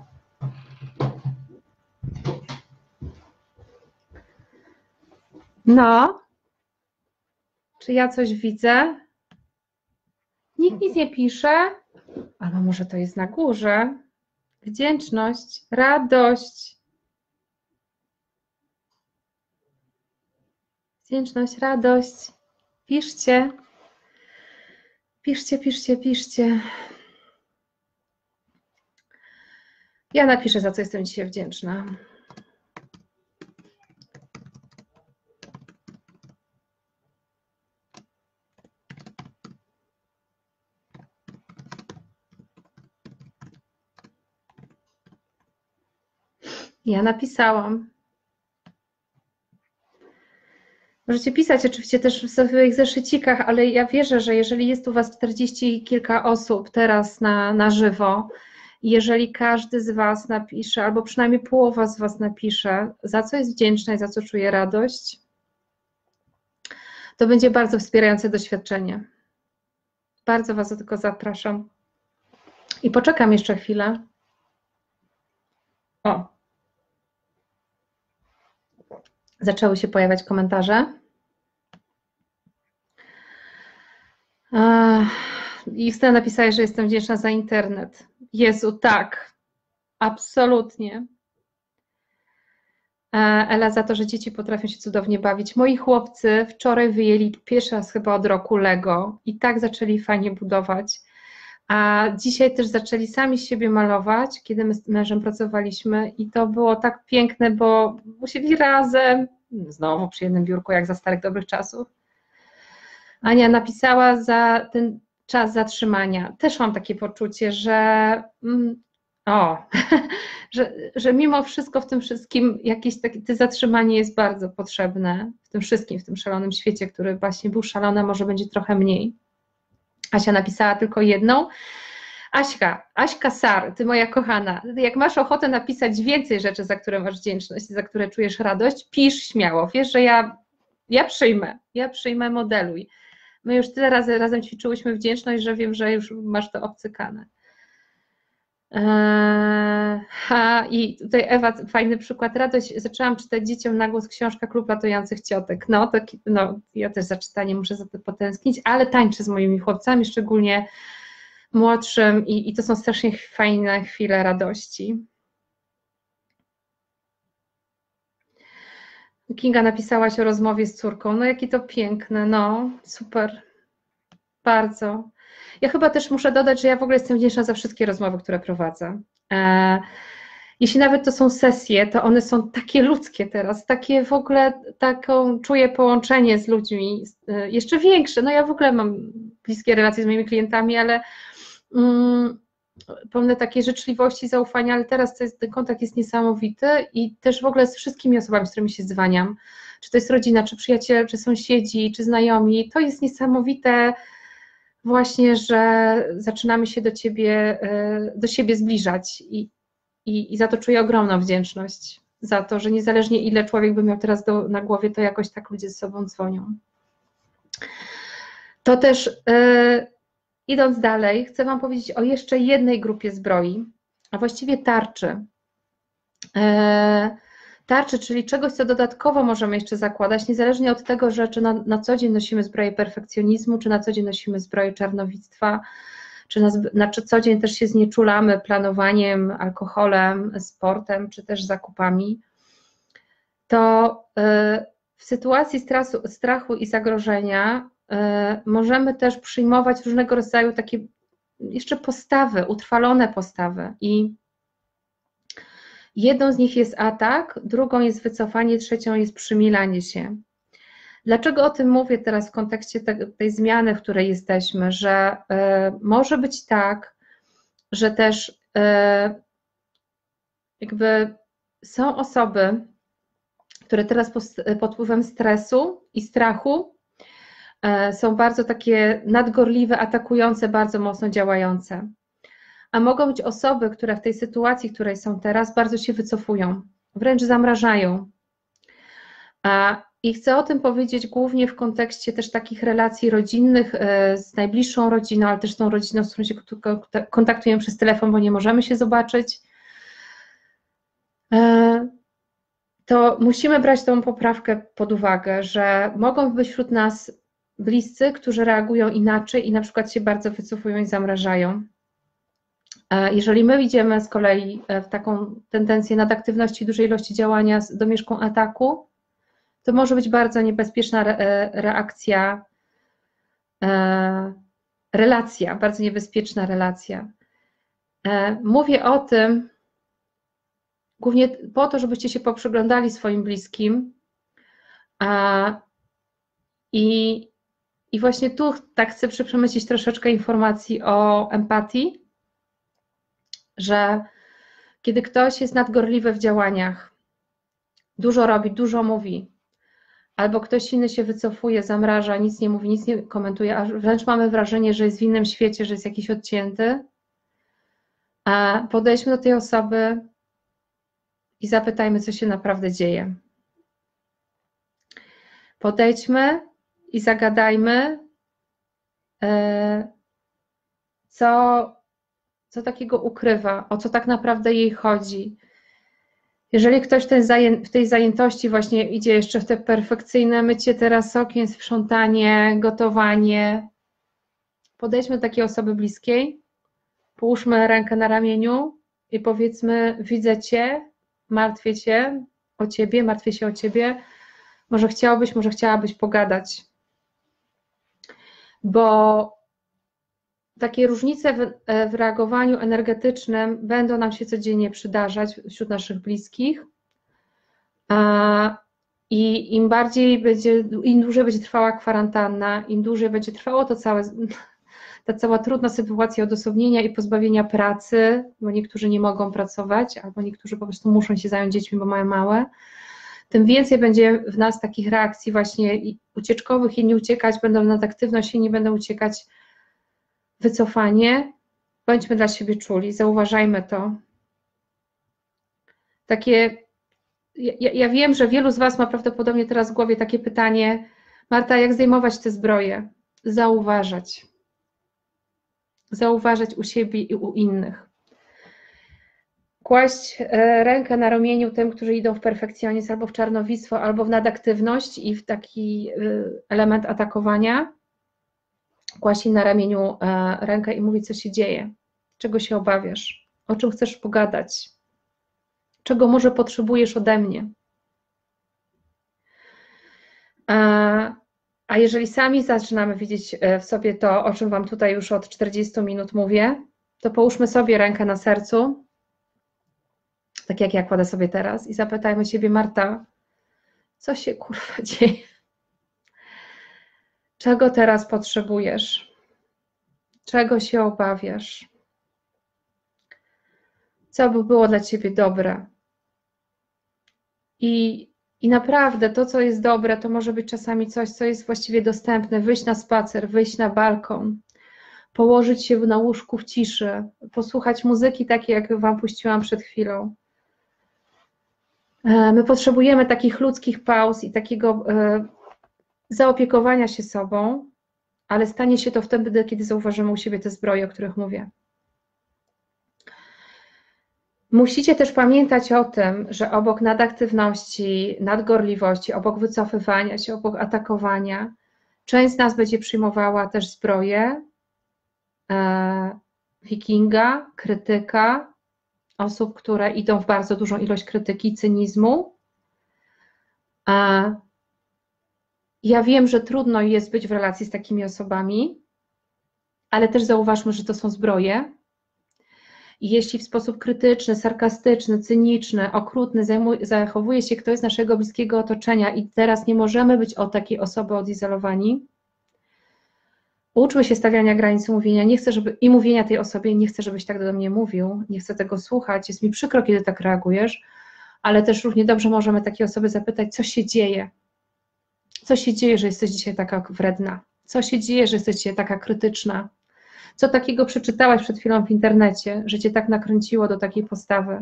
No. Czy ja coś widzę? Nikt nic nie pisze? Albo może to jest na górze? Wdzięczność, radość. Wdzięczność, radość. Piszcie. Piszcie, piszcie, piszcie. Ja napiszę, za co jestem dzisiaj wdzięczna. Ja napisałam. Możecie pisać oczywiście też w swoich zeszycikach, ale ja wierzę, że jeżeli jest u Was 40 kilka osób teraz na żywo, jeżeli każdy z Was napisze, albo przynajmniej połowa z Was napisze, za co jest wdzięczna i za co czuje radość, to będzie bardzo wspierające doświadczenie. Bardzo Was do tego zapraszam. I poczekam jeszcze chwilę. O. Zaczęły się pojawiać komentarze. Justyna napisała, że jestem wdzięczna za internet. Jezu, tak. Absolutnie. Ela za to, że dzieci potrafią się cudownie bawić. Moi chłopcy wczoraj wyjęli pierwszy raz chyba od roku Lego i tak zaczęli fajnie budować. A dzisiaj też zaczęli sami siebie malować, kiedy my z mężem pracowaliśmy i to było tak piękne, bo musieli razem, znowu przy jednym biurku, jak za starych dobrych czasów. Ania napisała za ten czas zatrzymania. Też mam takie poczucie, że O, że mimo wszystko w tym wszystkim jakieś takie zatrzymanie jest bardzo potrzebne, w tym wszystkim, w tym szalonym świecie, który właśnie był szalony, może będzie trochę mniej. Asia napisała tylko jedną. Aśka Sar, ty moja kochana, jak masz ochotę napisać więcej rzeczy, za które masz wdzięczność, za które czujesz radość, pisz śmiało. Wiesz, że ja przyjmę, modeluj. My już tyle razy razem ćwiczyłyśmy wdzięczność, że wiem, że już masz to obcykane. I tutaj Ewa, fajny przykład, radość, zaczęłam czytać dzieciom na głos książkę Klub Latujących Ciotek, ja też za czytanie muszę za to potęsknić, ale tańczę z moimi chłopcami, szczególnie młodszym i to są strasznie fajne chwile radości. Kinga, napisałaś o rozmowie z córką, no jakie to piękne, no super, bardzo. Ja chyba też muszę dodać, że ja w ogóle jestem wdzięczna za wszystkie rozmowy, które prowadzę. Jeśli nawet to są sesje, to one są takie ludzkie teraz, takie w ogóle, czuję połączenie z ludźmi, jeszcze większe, no ja w ogóle mam bliskie relacje z moimi klientami, ale pełne takiej życzliwości, zaufania, ale teraz ten kontakt jest niesamowity i też w ogóle z wszystkimi osobami, z którymi się dzwaniam, czy to jest rodzina, czy przyjaciele, czy sąsiedzi, czy znajomi, to jest niesamowite właśnie, że zaczynamy się do siebie zbliżać i za to czuję ogromną wdzięczność, za to, że niezależnie ile człowiek by miał teraz na głowie, to jakoś tak ludzie ze sobą dzwonią. To też idąc dalej, chcę Wam powiedzieć o jeszcze jednej grupie zbroi, a właściwie tarczy. Tarczy, czyli czegoś, co dodatkowo możemy jeszcze zakładać, niezależnie od tego, że czy na co dzień nosimy zbroję perfekcjonizmu, czy na co dzień nosimy zbroję czarnowictwa, czy na co dzień też się znieczulamy planowaniem, alkoholem, sportem, czy też zakupami, to w sytuacji strachu i zagrożenia możemy też przyjmować różnego rodzaju takie jeszcze postawy, utrwalone postawy i jedną z nich jest atak, drugą jest wycofanie, trzecią jest przymilanie się. Dlaczego o tym mówię teraz w kontekście tej zmiany, w której jesteśmy, że może być tak, że też jakby są osoby, które teraz pod wpływem stresu i strachu są bardzo takie nadgorliwe, atakujące, bardzo mocno działające. A mogą być osoby, które w tej sytuacji, w której są teraz, bardzo się wycofują, wręcz zamrażają. I chcę o tym powiedzieć głównie w kontekście też takich relacji rodzinnych z najbliższą rodziną, ale też z tą rodziną, z którą się kontaktujemy przez telefon, bo nie możemy się zobaczyć. To musimy brać tą poprawkę pod uwagę, że mogą być wśród nas bliscy, którzy reagują inaczej i na przykład się bardzo wycofują i zamrażają. Jeżeli my idziemy z kolei w taką tendencję naдаktywności, dużej ilości działania z domieszką ataku, to może być bardzo niebezpieczna relacja, bardzo niebezpieczna relacja. Mówię o tym głównie po to, żebyście się poprzyglądali swoim bliskim i właśnie tu tak chcę przemycić troszeczkę informacji o empatii, że kiedy ktoś jest nadgorliwy w działaniach, dużo robi, dużo mówi, albo ktoś inny się wycofuje, zamraża, nic nie mówi, nic nie komentuje, a wręcz mamy wrażenie, że jest w innym świecie, że jest jakiś odcięty, podejdźmy do tej osoby i zapytajmy, co się naprawdę dzieje. Podejdźmy i zagadajmy, co takiego ukrywa, o co tak naprawdę jej chodzi. Jeżeli ktoś w tej zajętości właśnie idzie jeszcze w te perfekcyjne mycie teraz okien, sprzątanie, gotowanie, podejdźmy do takiej osoby bliskiej, połóżmy rękę na ramieniu i powiedzmy: widzę Cię, martwię się o Ciebie, może chciałabyś pogadać. Bo takie różnice w reagowaniu energetycznym będą nam się codziennie przydarzać wśród naszych bliskich i im dłużej będzie trwała kwarantanna, im dłużej będzie trwało to całe ta cała trudna sytuacja odosobnienia i pozbawienia pracy, bo niektórzy nie mogą pracować, albo niektórzy po prostu muszą się zająć dziećmi, bo mają małe, tym więcej będzie w nas takich reakcji właśnie ucieczkowych, inni uciekać będą nad aktywność, inni będą uciekać wycofanie. Bądźmy dla siebie czuli, zauważajmy to. Takie, ja wiem, że wielu z Was ma prawdopodobnie teraz w głowie takie pytanie: Marta, jak zdejmować te zbroje? Zauważać. Zauważać u siebie i u innych. Kłaść rękę na ramieniu tym, którzy idą w perfekcjonizm, albo w czarnowictwo, albo w nadaktywność i w taki element atakowania. Kłaść im na ramieniu rękę i mówić, co się dzieje, czego się obawiasz, o czym chcesz pogadać, czego może potrzebujesz ode mnie. A jeżeli sami zaczynamy widzieć w sobie to, o czym Wam tutaj już od 40 minut mówię, to połóżmy sobie rękę na sercu, tak jak ja kładę sobie teraz, i zapytajmy siebie: Marta, co się kurwa dzieje? Czego teraz potrzebujesz? Czego się obawiasz? Co by było dla Ciebie dobre? I naprawdę to, co jest dobre, to może być czasami coś, co jest właściwie dostępne. Wyjść na spacer, wyjść na balkon, położyć się na łóżku w ciszy, posłuchać muzyki takiej, jak Wam puściłam przed chwilą. My potrzebujemy takich ludzkich pauz i takiego zaopiekowania się sobą, ale stanie się to wtedy, kiedy zauważymy u siebie te zbroje, o których mówię. Musicie też pamiętać o tym, że obok nadaktywności, nadgorliwości, obok wycofywania się, obok atakowania, część z nas będzie przyjmowała też zbroję wikinga, krytyka, osób, które idą w bardzo dużą ilość krytyki, cynizmu. Ja wiem, że trudno jest być w relacji z takimi osobami, ale też zauważmy, że to są zbroje. I jeśli w sposób krytyczny, sarkastyczny, cyniczny, okrutny zachowuje się ktoś z naszego bliskiego otoczenia i teraz nie możemy być od takiej osoby odizolowani, uczmy się stawiania granic, mówienia, nie chcę, żeby, i mówienia tej osobie: nie chcę, żebyś tak do mnie mówił, nie chcę tego słuchać, jest mi przykro, kiedy tak reagujesz, ale też równie dobrze możemy takiej osoby zapytać, co się dzieje. Co się dzieje, że jesteś dzisiaj taka wredna? Co się dzieje, że jesteś dzisiaj taka krytyczna? Co takiego przeczytałaś przed chwilą w internecie, że Cię tak nakręciło do takiej postawy?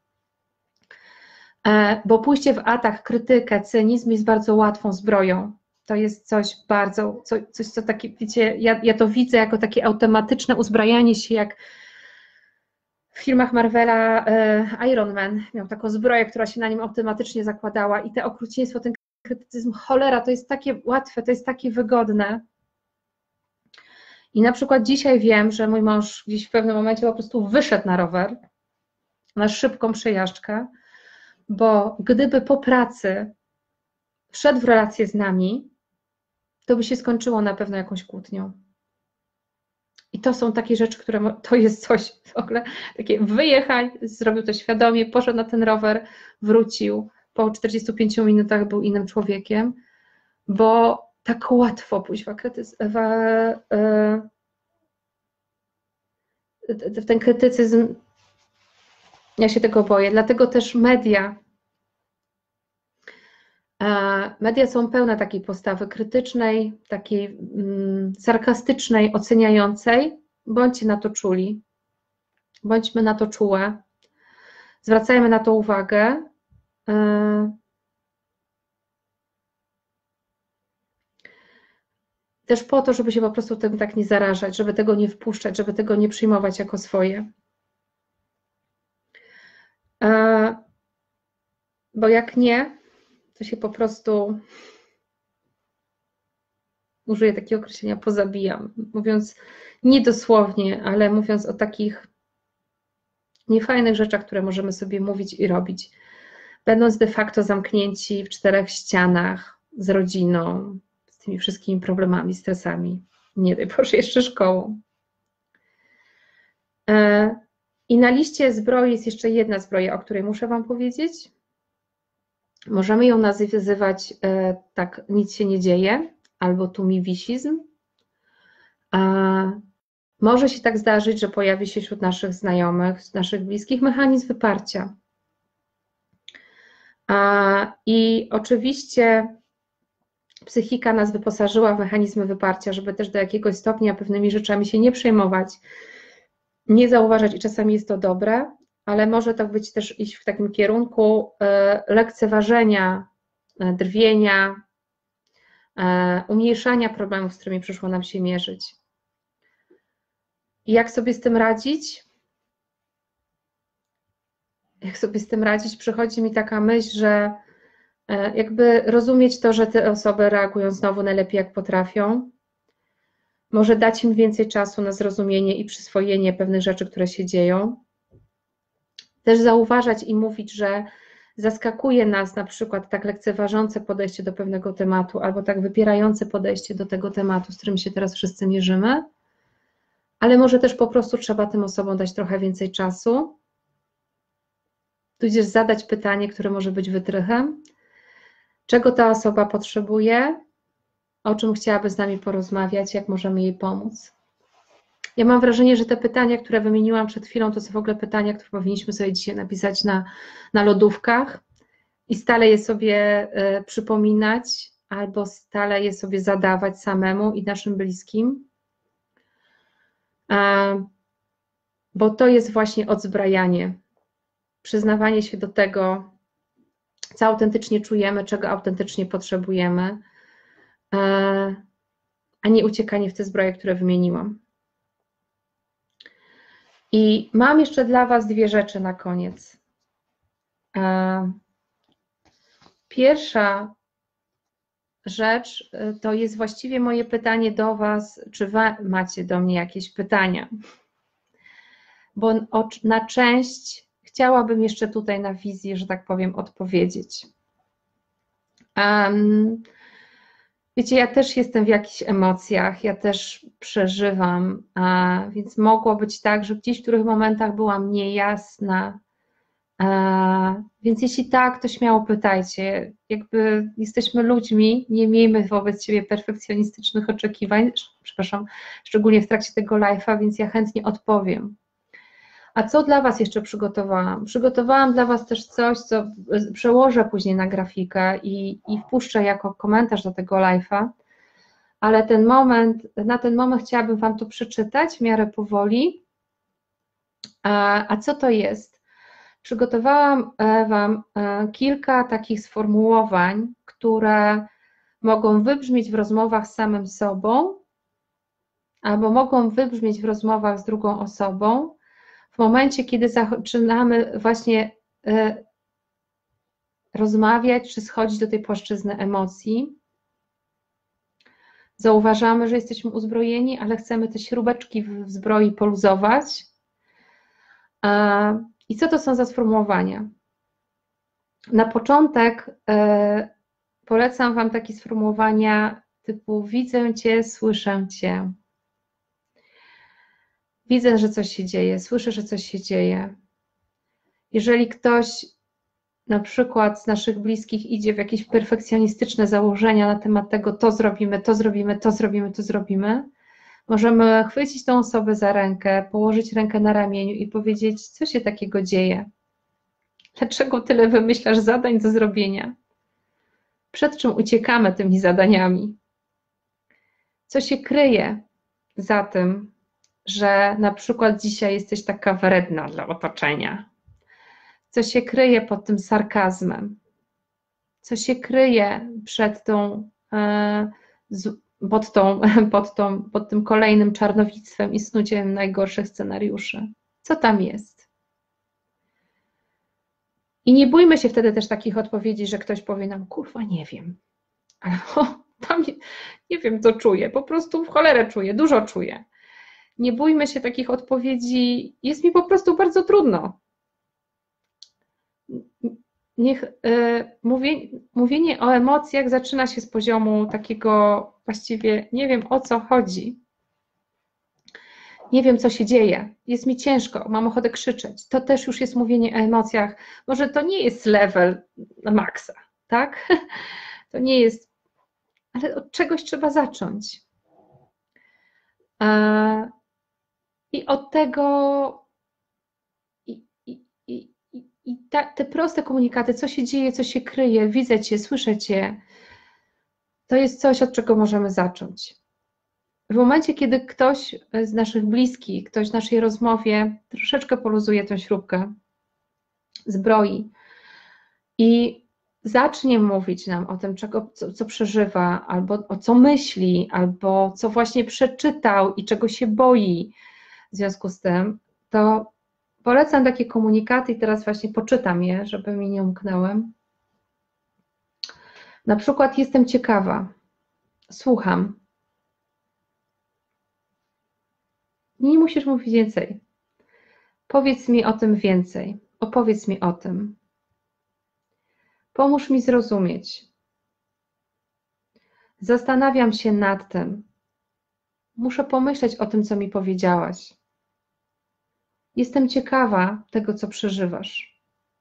Bo pójście w atak, krytykę, cynizm jest bardzo łatwą zbroją. To jest coś bardzo, coś co takie, wiecie, ja to widzę jako takie automatyczne uzbrajanie się, jak w filmach Marvela Iron Man miał taką zbroję, która się na nim automatycznie zakładała, i te okrucieństwo, ten krytycyzm, cholera, to jest takie łatwe, to jest takie wygodne. I na przykład dzisiaj wiem, że mój mąż gdzieś w pewnym momencie po prostu wyszedł na rower, na szybką przejażdżkę, bo gdyby po pracy wszedł w relację z nami, to by się skończyło na pewno jakąś kłótnią. I to są takie rzeczy, które, to jest coś w ogóle, takie wyjechać, zrobił to świadomie, poszedł na ten rower, wrócił, po 45 minutach był innym człowiekiem, bo tak łatwo pójść w ten krytycyzm. Ja się tego boję, dlatego też media są pełne takiej postawy krytycznej, takiej sarkastycznej, oceniającej. Bądźcie na to czuli, bądźmy na to czułe, zwracajmy na to uwagę. Też po to, żeby się po prostu tym tak nie zarażać, żeby tego nie wpuszczać, żeby tego nie przyjmować jako swoje. Bo jak nie, to się po prostu, użyję takiego określenia, pozabijam. Mówiąc niedosłownie, ale mówiąc o takich niefajnych rzeczach, które możemy sobie mówić i robić, będąc de facto zamknięci w 4 ścianach z rodziną, z tymi wszystkimi problemami, stresami, nie daj Boże jeszcze szkołą. I na liście zbroi jest jeszcze jedna zbroja, o której muszę Wam powiedzieć. Możemy ją nazywać tak: nic się nie dzieje, albo tumiwisizm. Może się tak zdarzyć, że pojawi się wśród naszych znajomych, naszych bliskich mechanizm wyparcia. I oczywiście psychika nas wyposażyła w mechanizmy wyparcia, żeby też do jakiegoś stopnia pewnymi rzeczami się nie przejmować, nie zauważać i czasami jest to dobre, ale może to być też iść w takim kierunku lekceważenia, drwienia, umniejszania problemów, z którymi przyszło nam się mierzyć. I jak sobie z tym radzić? Jak sobie z tym radzić? Przychodzi mi taka myśl, że jakby rozumieć to, że te osoby reagują znowu najlepiej jak potrafią. Może dać im więcej czasu na zrozumienie i przyswojenie pewnych rzeczy, które się dzieją. Też zauważać i mówić, że zaskakuje nas na przykład tak lekceważące podejście do pewnego tematu albo tak wypierające podejście do tego tematu, z którym się teraz wszyscy mierzymy, ale może też po prostu trzeba tym osobom dać trochę więcej czasu, tudzież zadać pytanie, które może być wytrychem, czego ta osoba potrzebuje, o czym chciałaby z nami porozmawiać, jak możemy jej pomóc. Ja mam wrażenie, że te pytania, które wymieniłam przed chwilą, to są w ogóle pytania, które powinniśmy sobie dzisiaj napisać na lodówkach i stale je sobie przypominać, albo stale je sobie zadawać samemu i naszym bliskim, bo to jest właśnie odzbrajanie, przyznawanie się do tego, co autentycznie czujemy, czego autentycznie potrzebujemy, a nie uciekanie w te zbroje, które wymieniłam. I mam jeszcze dla Was dwie rzeczy na koniec. Pierwsza rzecz to jest właściwie moje pytanie do Was, czy Wy macie do mnie jakieś pytania? Bo na część chciałabym jeszcze tutaj na wizji, że tak powiem, odpowiedzieć. Wiecie, ja też jestem w jakichś emocjach, ja też przeżywam, więc mogło być tak, że gdzieś w których momentach byłam niejasna, więc jeśli tak, to śmiało pytajcie. Jakby jesteśmy ludźmi, nie miejmy wobec siebie perfekcjonistycznych oczekiwań, przepraszam, szczególnie w trakcie tego live'a, więc ja chętnie odpowiem. A co dla Was jeszcze przygotowałam? Przygotowałam dla Was też coś, co przełożę później na grafikę i wpuszczę jako komentarz do tego live'a, ale na ten moment chciałabym Wam to przeczytać w miarę powoli. A co to jest? Przygotowałam Wam kilka takich sformułowań, które mogą wybrzmieć w rozmowach z samym sobą, albo mogą wybrzmieć w rozmowach z drugą osobą, w momencie, kiedy zaczynamy właśnie rozmawiać, czy schodzić do tej płaszczyzny emocji. Zauważamy, że jesteśmy uzbrojeni, ale chcemy te śrubeczki w zbroi poluzować. I co to są za sformułowania? Na początek polecam Wam takie sformułowania typu widzę Cię, słyszę Cię. Widzę, że coś się dzieje, słyszę, że coś się dzieje. Jeżeli ktoś na przykład z naszych bliskich idzie w jakieś perfekcjonistyczne założenia na temat tego, to zrobimy, to zrobimy, to zrobimy, to zrobimy, możemy chwycić tą osobę za rękę, położyć rękę na ramieniu i powiedzieć, co się takiego dzieje? Dlaczego tyle wymyślasz zadań do zrobienia? Przed czym uciekamy tymi zadaniami? Co się kryje za tym, że na przykład dzisiaj jesteś taka wredna dla otoczenia? Co się kryje pod tym sarkazmem? Co się kryje pod tym kolejnym czarnowictwem i snuciem najgorszych scenariuszy? Co tam jest? I nie bójmy się wtedy też takich odpowiedzi, że ktoś powie nam, kurwa, nie wiem, ale tam nie wiem, co czuję, po prostu w cholerę czuję, dużo czuję. Nie bójmy się takich odpowiedzi, jest mi po prostu bardzo trudno. Niech mówienie o emocjach zaczyna się z poziomu takiego właściwie nie wiem, o co chodzi. Nie wiem, co się dzieje. Jest mi ciężko, mam ochotę krzyczeć. To też już jest mówienie o emocjach. Może to nie jest level na maksa, tak? To nie jest, ale od czegoś trzeba zacząć. I od tego te proste komunikaty, co się dzieje, co się kryje, widzę Cię, słyszę Cię, to jest coś, od czego możemy zacząć. W momencie, kiedy ktoś z naszych bliskich, ktoś w naszej rozmowie troszeczkę poluzuje tę śrubkę, zbroi i zacznie mówić nam o tym, co przeżywa, albo o co myśli, albo co właśnie przeczytał i czego się boi w związku z tym, to polecam takie komunikaty i teraz właśnie poczytam je, żeby mi nie umknęły. Na przykład jestem ciekawa, słucham. Nie musisz mówić więcej. Powiedz mi o tym więcej. Opowiedz mi o tym. Pomóż mi zrozumieć. Zastanawiam się nad tym. Muszę pomyśleć o tym, co mi powiedziałaś. Jestem ciekawa tego, co przeżywasz.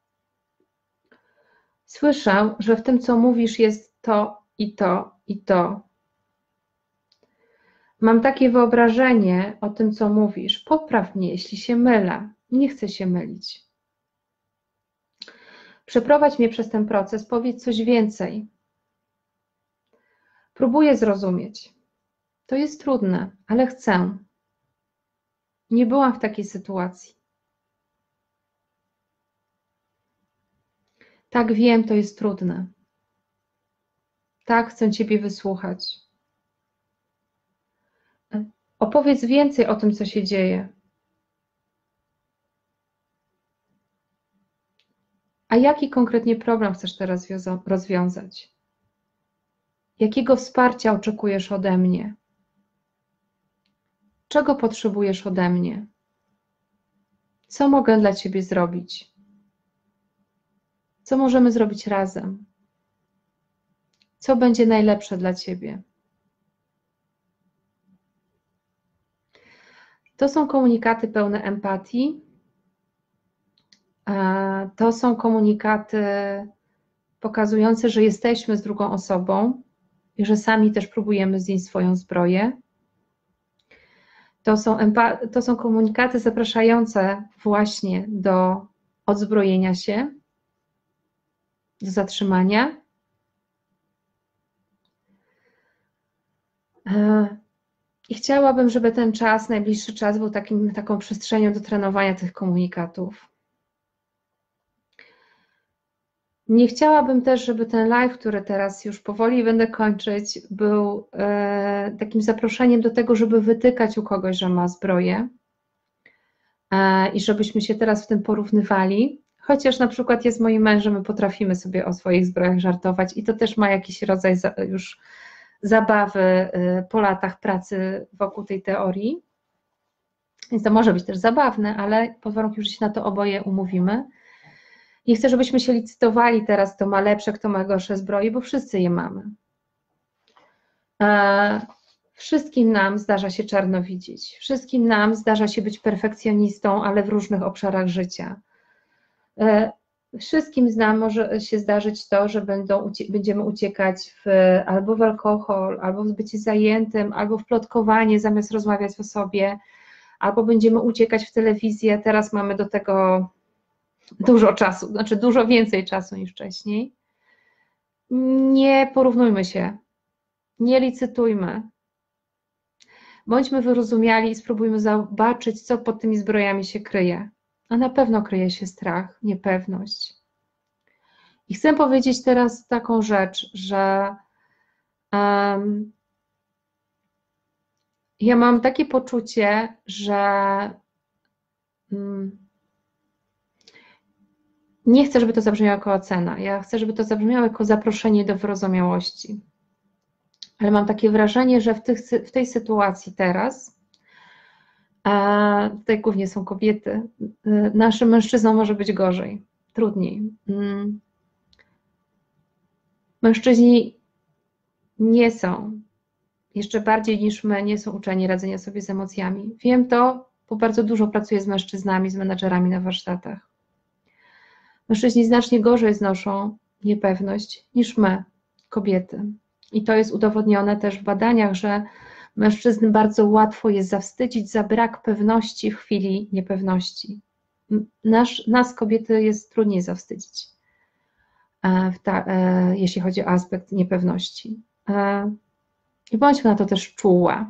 Słyszę, że w tym, co mówisz, jest to i to i to. Mam takie wyobrażenie o tym, co mówisz. Popraw mnie, jeśli się mylę. Nie chcę się mylić. Przeprowadź mnie przez ten proces, powiedz coś więcej. Próbuję zrozumieć. To jest trudne, ale chcę. Nie byłam w takiej sytuacji. Tak, wiem, to jest trudne. Tak, chcę Ciebie wysłuchać. Opowiedz więcej o tym, co się dzieje. A jaki konkretnie problem chcesz teraz rozwiązać? Jakiego wsparcia oczekujesz ode mnie? Czego potrzebujesz ode mnie? Co mogę dla Ciebie zrobić? Co możemy zrobić razem? Co będzie najlepsze dla Ciebie? To są komunikaty pełne empatii. To są komunikaty pokazujące, że jesteśmy z drugą osobą i że sami też próbujemy zdjąć swoją zbroję. To są komunikaty zapraszające właśnie do odzbrojenia się, do zatrzymania. I chciałabym, żeby ten czas, najbliższy czas był taką przestrzenią do trenowania tych komunikatów. Nie chciałabym też, żeby ten live, który teraz już powoli będę kończyć, był takim zaproszeniem do tego, żeby wytykać u kogoś, że ma zbroję i żebyśmy się teraz w tym porównywali. Chociaż na przykład jest moim mężem, my potrafimy sobie o swoich zbrojach żartować i to też ma jakiś rodzaj już zabawy po latach pracy wokół tej teorii. Więc to może być też zabawne, ale pod warunkiem, że się na to oboje umówimy. Nie chcę, żebyśmy się licytowali teraz, kto ma lepsze, kto ma gorsze zbroje, bo wszyscy je mamy. Wszystkim nam zdarza się czarno widzieć. Wszystkim nam zdarza się być perfekcjonistą, ale w różnych obszarach życia. Wszystkim z nam może się zdarzyć to, że będziemy uciekać albo w alkohol, albo w bycie zajętym, albo w plotkowanie zamiast rozmawiać o sobie, albo będziemy uciekać w telewizję. Teraz mamy do tego dużo czasu, znaczy dużo więcej czasu niż wcześniej. Nie porównujmy się, nie licytujmy. Bądźmy wyrozumiali i spróbujmy zobaczyć, co pod tymi zbrojami się kryje. A na pewno kryje się strach, niepewność. I chcę powiedzieć teraz taką rzecz, że ja mam takie poczucie, że nie chcę, żeby to zabrzmiało jako ocena. Ja chcę, żeby to zabrzmiało jako zaproszenie do wyrozumiałości. Ale mam takie wrażenie, że w tej sytuacji teraz, tutaj głównie są kobiety, naszym mężczyznom może być gorzej, trudniej. Mężczyźni nie są, jeszcze bardziej niż my, nie są uczeni radzenia sobie z emocjami. Wiem to, bo bardzo dużo pracuję z mężczyznami, z menadżerami na warsztatach. Mężczyźni znacznie gorzej znoszą niepewność niż my, kobiety. I to jest udowodnione też w badaniach, że Mężczyzn bardzo łatwo jest zawstydzić za brak pewności w chwili niepewności. Nas kobiety jest trudniej zawstydzić, jeśli chodzi o aspekt niepewności. I bądźmy na to też czuła,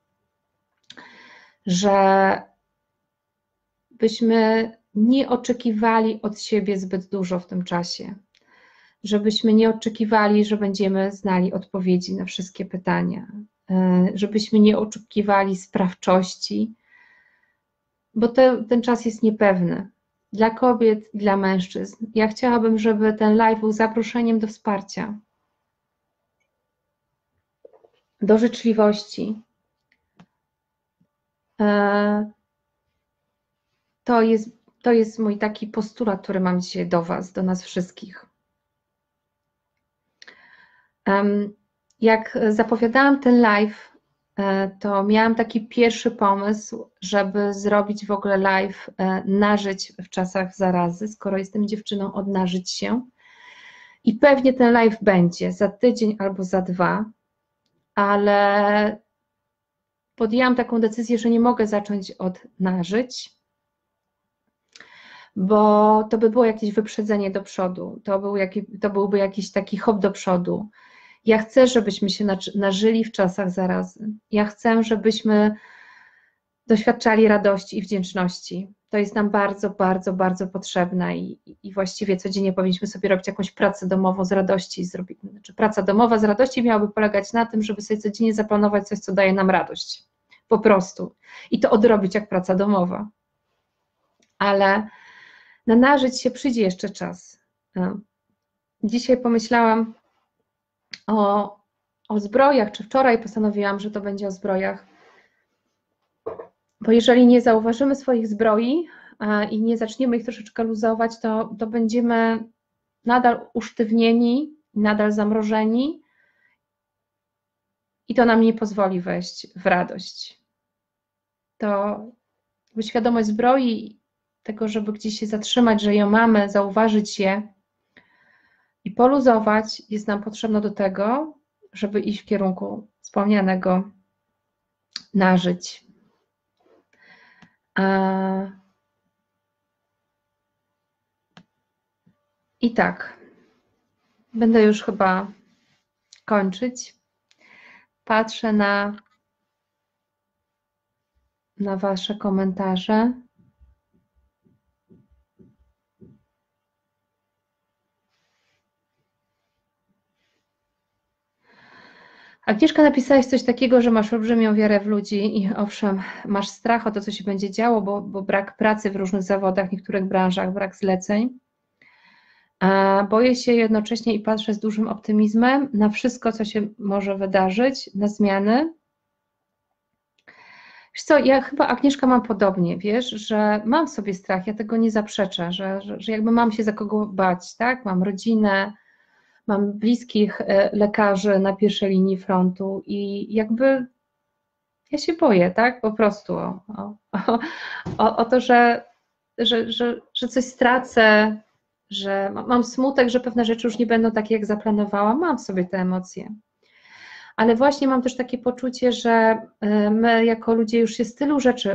że byśmy nie oczekiwali od siebie zbyt dużo w tym czasie, żebyśmy nie oczekiwali, że będziemy znali odpowiedzi na wszystkie pytania, żebyśmy nie oczekiwali sprawczości, bo ten czas jest niepewny dla kobiet, dla mężczyzn. Ja chciałabym, żeby ten live był zaproszeniem do wsparcia, do życzliwości. To jest mój taki postulat, który mam dzisiaj do Was, do nas wszystkich. Jak zapowiadałam ten live, to miałam taki pierwszy pomysł, żeby zrobić w ogóle live nażyć w czasach zarazy, skoro jestem dziewczyną, odnażyć się. I pewnie ten live będzie za tydzień albo za 2, ale podjęłam taką decyzję, że nie mogę zacząć od nażyć, bo to by było jakieś wyprzedzenie do przodu, to byłby jakiś taki hop do przodu. Ja chcę, żebyśmy się nażyli w czasach zarazy. Ja chcę, żebyśmy doświadczali radości i wdzięczności. To jest nam bardzo, bardzo, bardzo potrzebne i właściwie codziennie powinniśmy sobie robić jakąś pracę domową z radości. Znaczy, praca domowa z radości miałaby polegać na tym, żeby sobie codziennie zaplanować coś, co daje nam radość. Po prostu. I to odrobić jak praca domowa. Ale na nażyć się przyjdzie jeszcze czas. Dzisiaj pomyślałam o zbrojach, czy wczoraj postanowiłam, że to będzie o zbrojach, bo jeżeli nie zauważymy swoich zbroi i nie zaczniemy ich troszeczkę luzować, to będziemy nadal usztywnieni, nadal zamrożeni i to nam nie pozwoli wejść w radość. To świadomość zbroi, tego, żeby gdzieś się zatrzymać, że ją mamy, zauważyć je i poluzować, jest nam potrzebna do tego, żeby iść w kierunku wspomnianego nażyć. I tak, będę już chyba kończyć. Patrzę na Wasze komentarze. Agnieszka, napisałaś coś takiego, że masz olbrzymią wiarę w ludzi i owszem, masz strach o to, co się będzie działo, bo brak pracy w różnych zawodach, w niektórych branżach, brak zleceń. Boję się jednocześnie i patrzę z dużym optymizmem na wszystko, co się może wydarzyć, na zmiany. Wiesz co, ja chyba, Agnieszka, mam podobnie, wiesz, że mam w sobie strach, ja tego nie zaprzeczę, że jakby mam się za kogo bać, tak? Mam rodzinę, mam bliskich lekarzy na pierwszej linii frontu i jakby ja się boję, tak? Po prostu o to, że coś stracę, że mam smutek, że pewne rzeczy już nie będą takie, jak zaplanowałam, mam w sobie te emocje. Ale właśnie mam też takie poczucie, że my jako ludzie już się z tylu rzeczy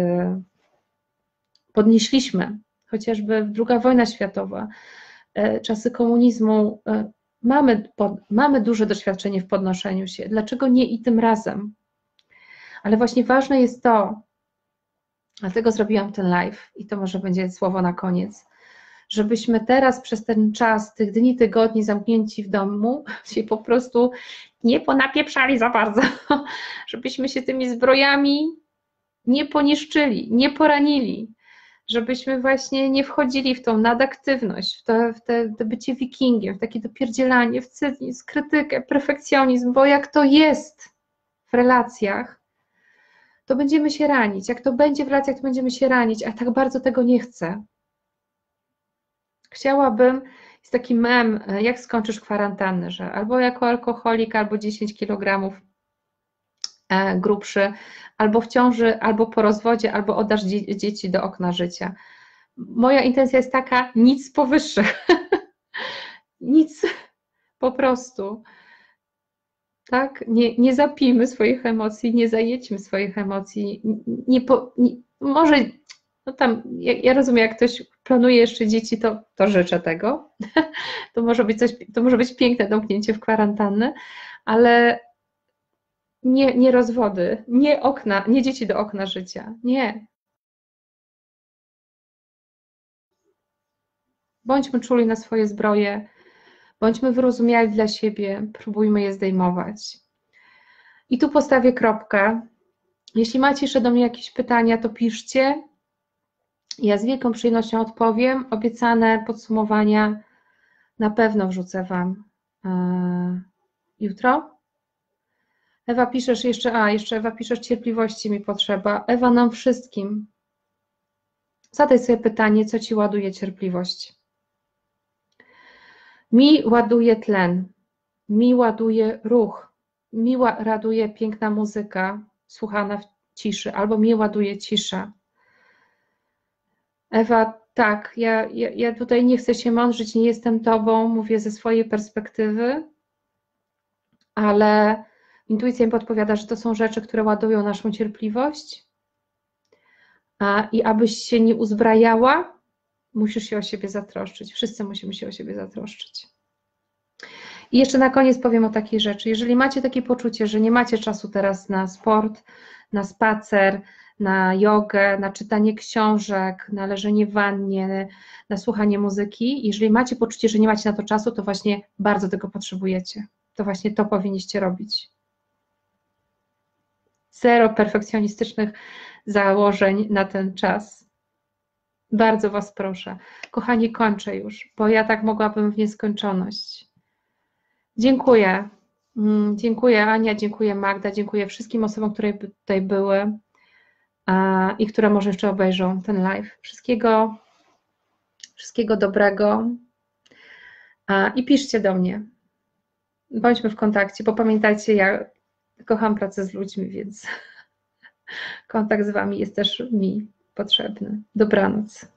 podnieśliśmy, chociażby II wojna światowa, czasy komunizmu, mamy duże doświadczenie w podnoszeniu się. Dlaczego nie i tym razem? Ale właśnie ważne jest to, dlatego zrobiłam ten live i to może będzie słowo na koniec, żebyśmy teraz przez ten czas, tych dni, tygodni zamknięci w domu, się po prostu nie ponapieprzali za bardzo, żebyśmy się tymi zbrojami nie poniszczyli, nie poranili, żebyśmy właśnie nie wchodzili w tą nadaktywność, w te bycie wikingiem, w takie dopierdzielanie, w cynizm, krytykę, perfekcjonizm, bo jak to jest w relacjach, to będziemy się ranić. Jak to będzie w relacjach, to będziemy się ranić, a tak bardzo tego nie chcę. Chciałabym, jest taki mem, jak skończysz kwarantannę, że albo jako alkoholik, albo 10 kg grubszy, albo w ciąży, albo po rozwodzie, albo oddasz dzieci do okna życia. Moja intencja jest taka, nic powyższych. Nic, po prostu. tak? Nie zapijmy swoich emocji, nie zajedźmy swoich emocji, może, no tam, ja rozumiem, jak ktoś planuje jeszcze dzieci, to życzę tego, to może być to może być piękne domknięcie w kwarantannę, ale nie rozwody, nie okna, nie dzieci do okna życia, nie. Bądźmy czuli na swoje zbroje, bądźmy wyrozumiali dla siebie, próbujmy je zdejmować. I tu postawię kropkę. Jeśli macie jeszcze do mnie jakieś pytania, to piszcie. Ja z wielką przyjemnością odpowiem. Obiecane podsumowania na pewno wrzucę Wam jutro. Ewa, piszesz jeszcze Ewa, piszesz, cierpliwości mi potrzeba. Ewa, nam wszystkim. Zadaj sobie pytanie, co Ci ładuje cierpliwość. Mi ładuje tlen, mi ładuje ruch, mi raduje piękna muzyka słuchana w ciszy, albo mi ładuje cisza. Ewa, tak, ja tutaj nie chcę się mądrzyć, nie jestem Tobą, mówię ze swojej perspektywy, ale intuicja mi podpowiada, że to są rzeczy, które ładują naszą cierpliwość i abyś się nie uzbrajała, musisz się o siebie zatroszczyć. Wszyscy musimy się o siebie zatroszczyć. I jeszcze na koniec powiem o takiej rzeczy. Jeżeli macie takie poczucie, że nie macie czasu teraz na sport, na spacer, na jogę, na czytanie książek, na leżenie w wannie, na słuchanie muzyki, jeżeli macie poczucie, że nie macie na to czasu, to właśnie bardzo tego potrzebujecie. To właśnie to powinniście robić. Zero perfekcjonistycznych założeń na ten czas. Bardzo Was proszę. Kochani, kończę już, bo ja tak mogłabym w nieskończoność. Dziękuję. Dziękuję Ania, dziękuję Magda, dziękuję wszystkim osobom, które tutaj były i które może jeszcze obejrzą ten live. Wszystkiego dobrego i piszcie do mnie. Bądźmy w kontakcie, bo pamiętajcie, ja kocham pracę z ludźmi, więc kontakt z Wami jest też mi potrzebny. Dobranoc.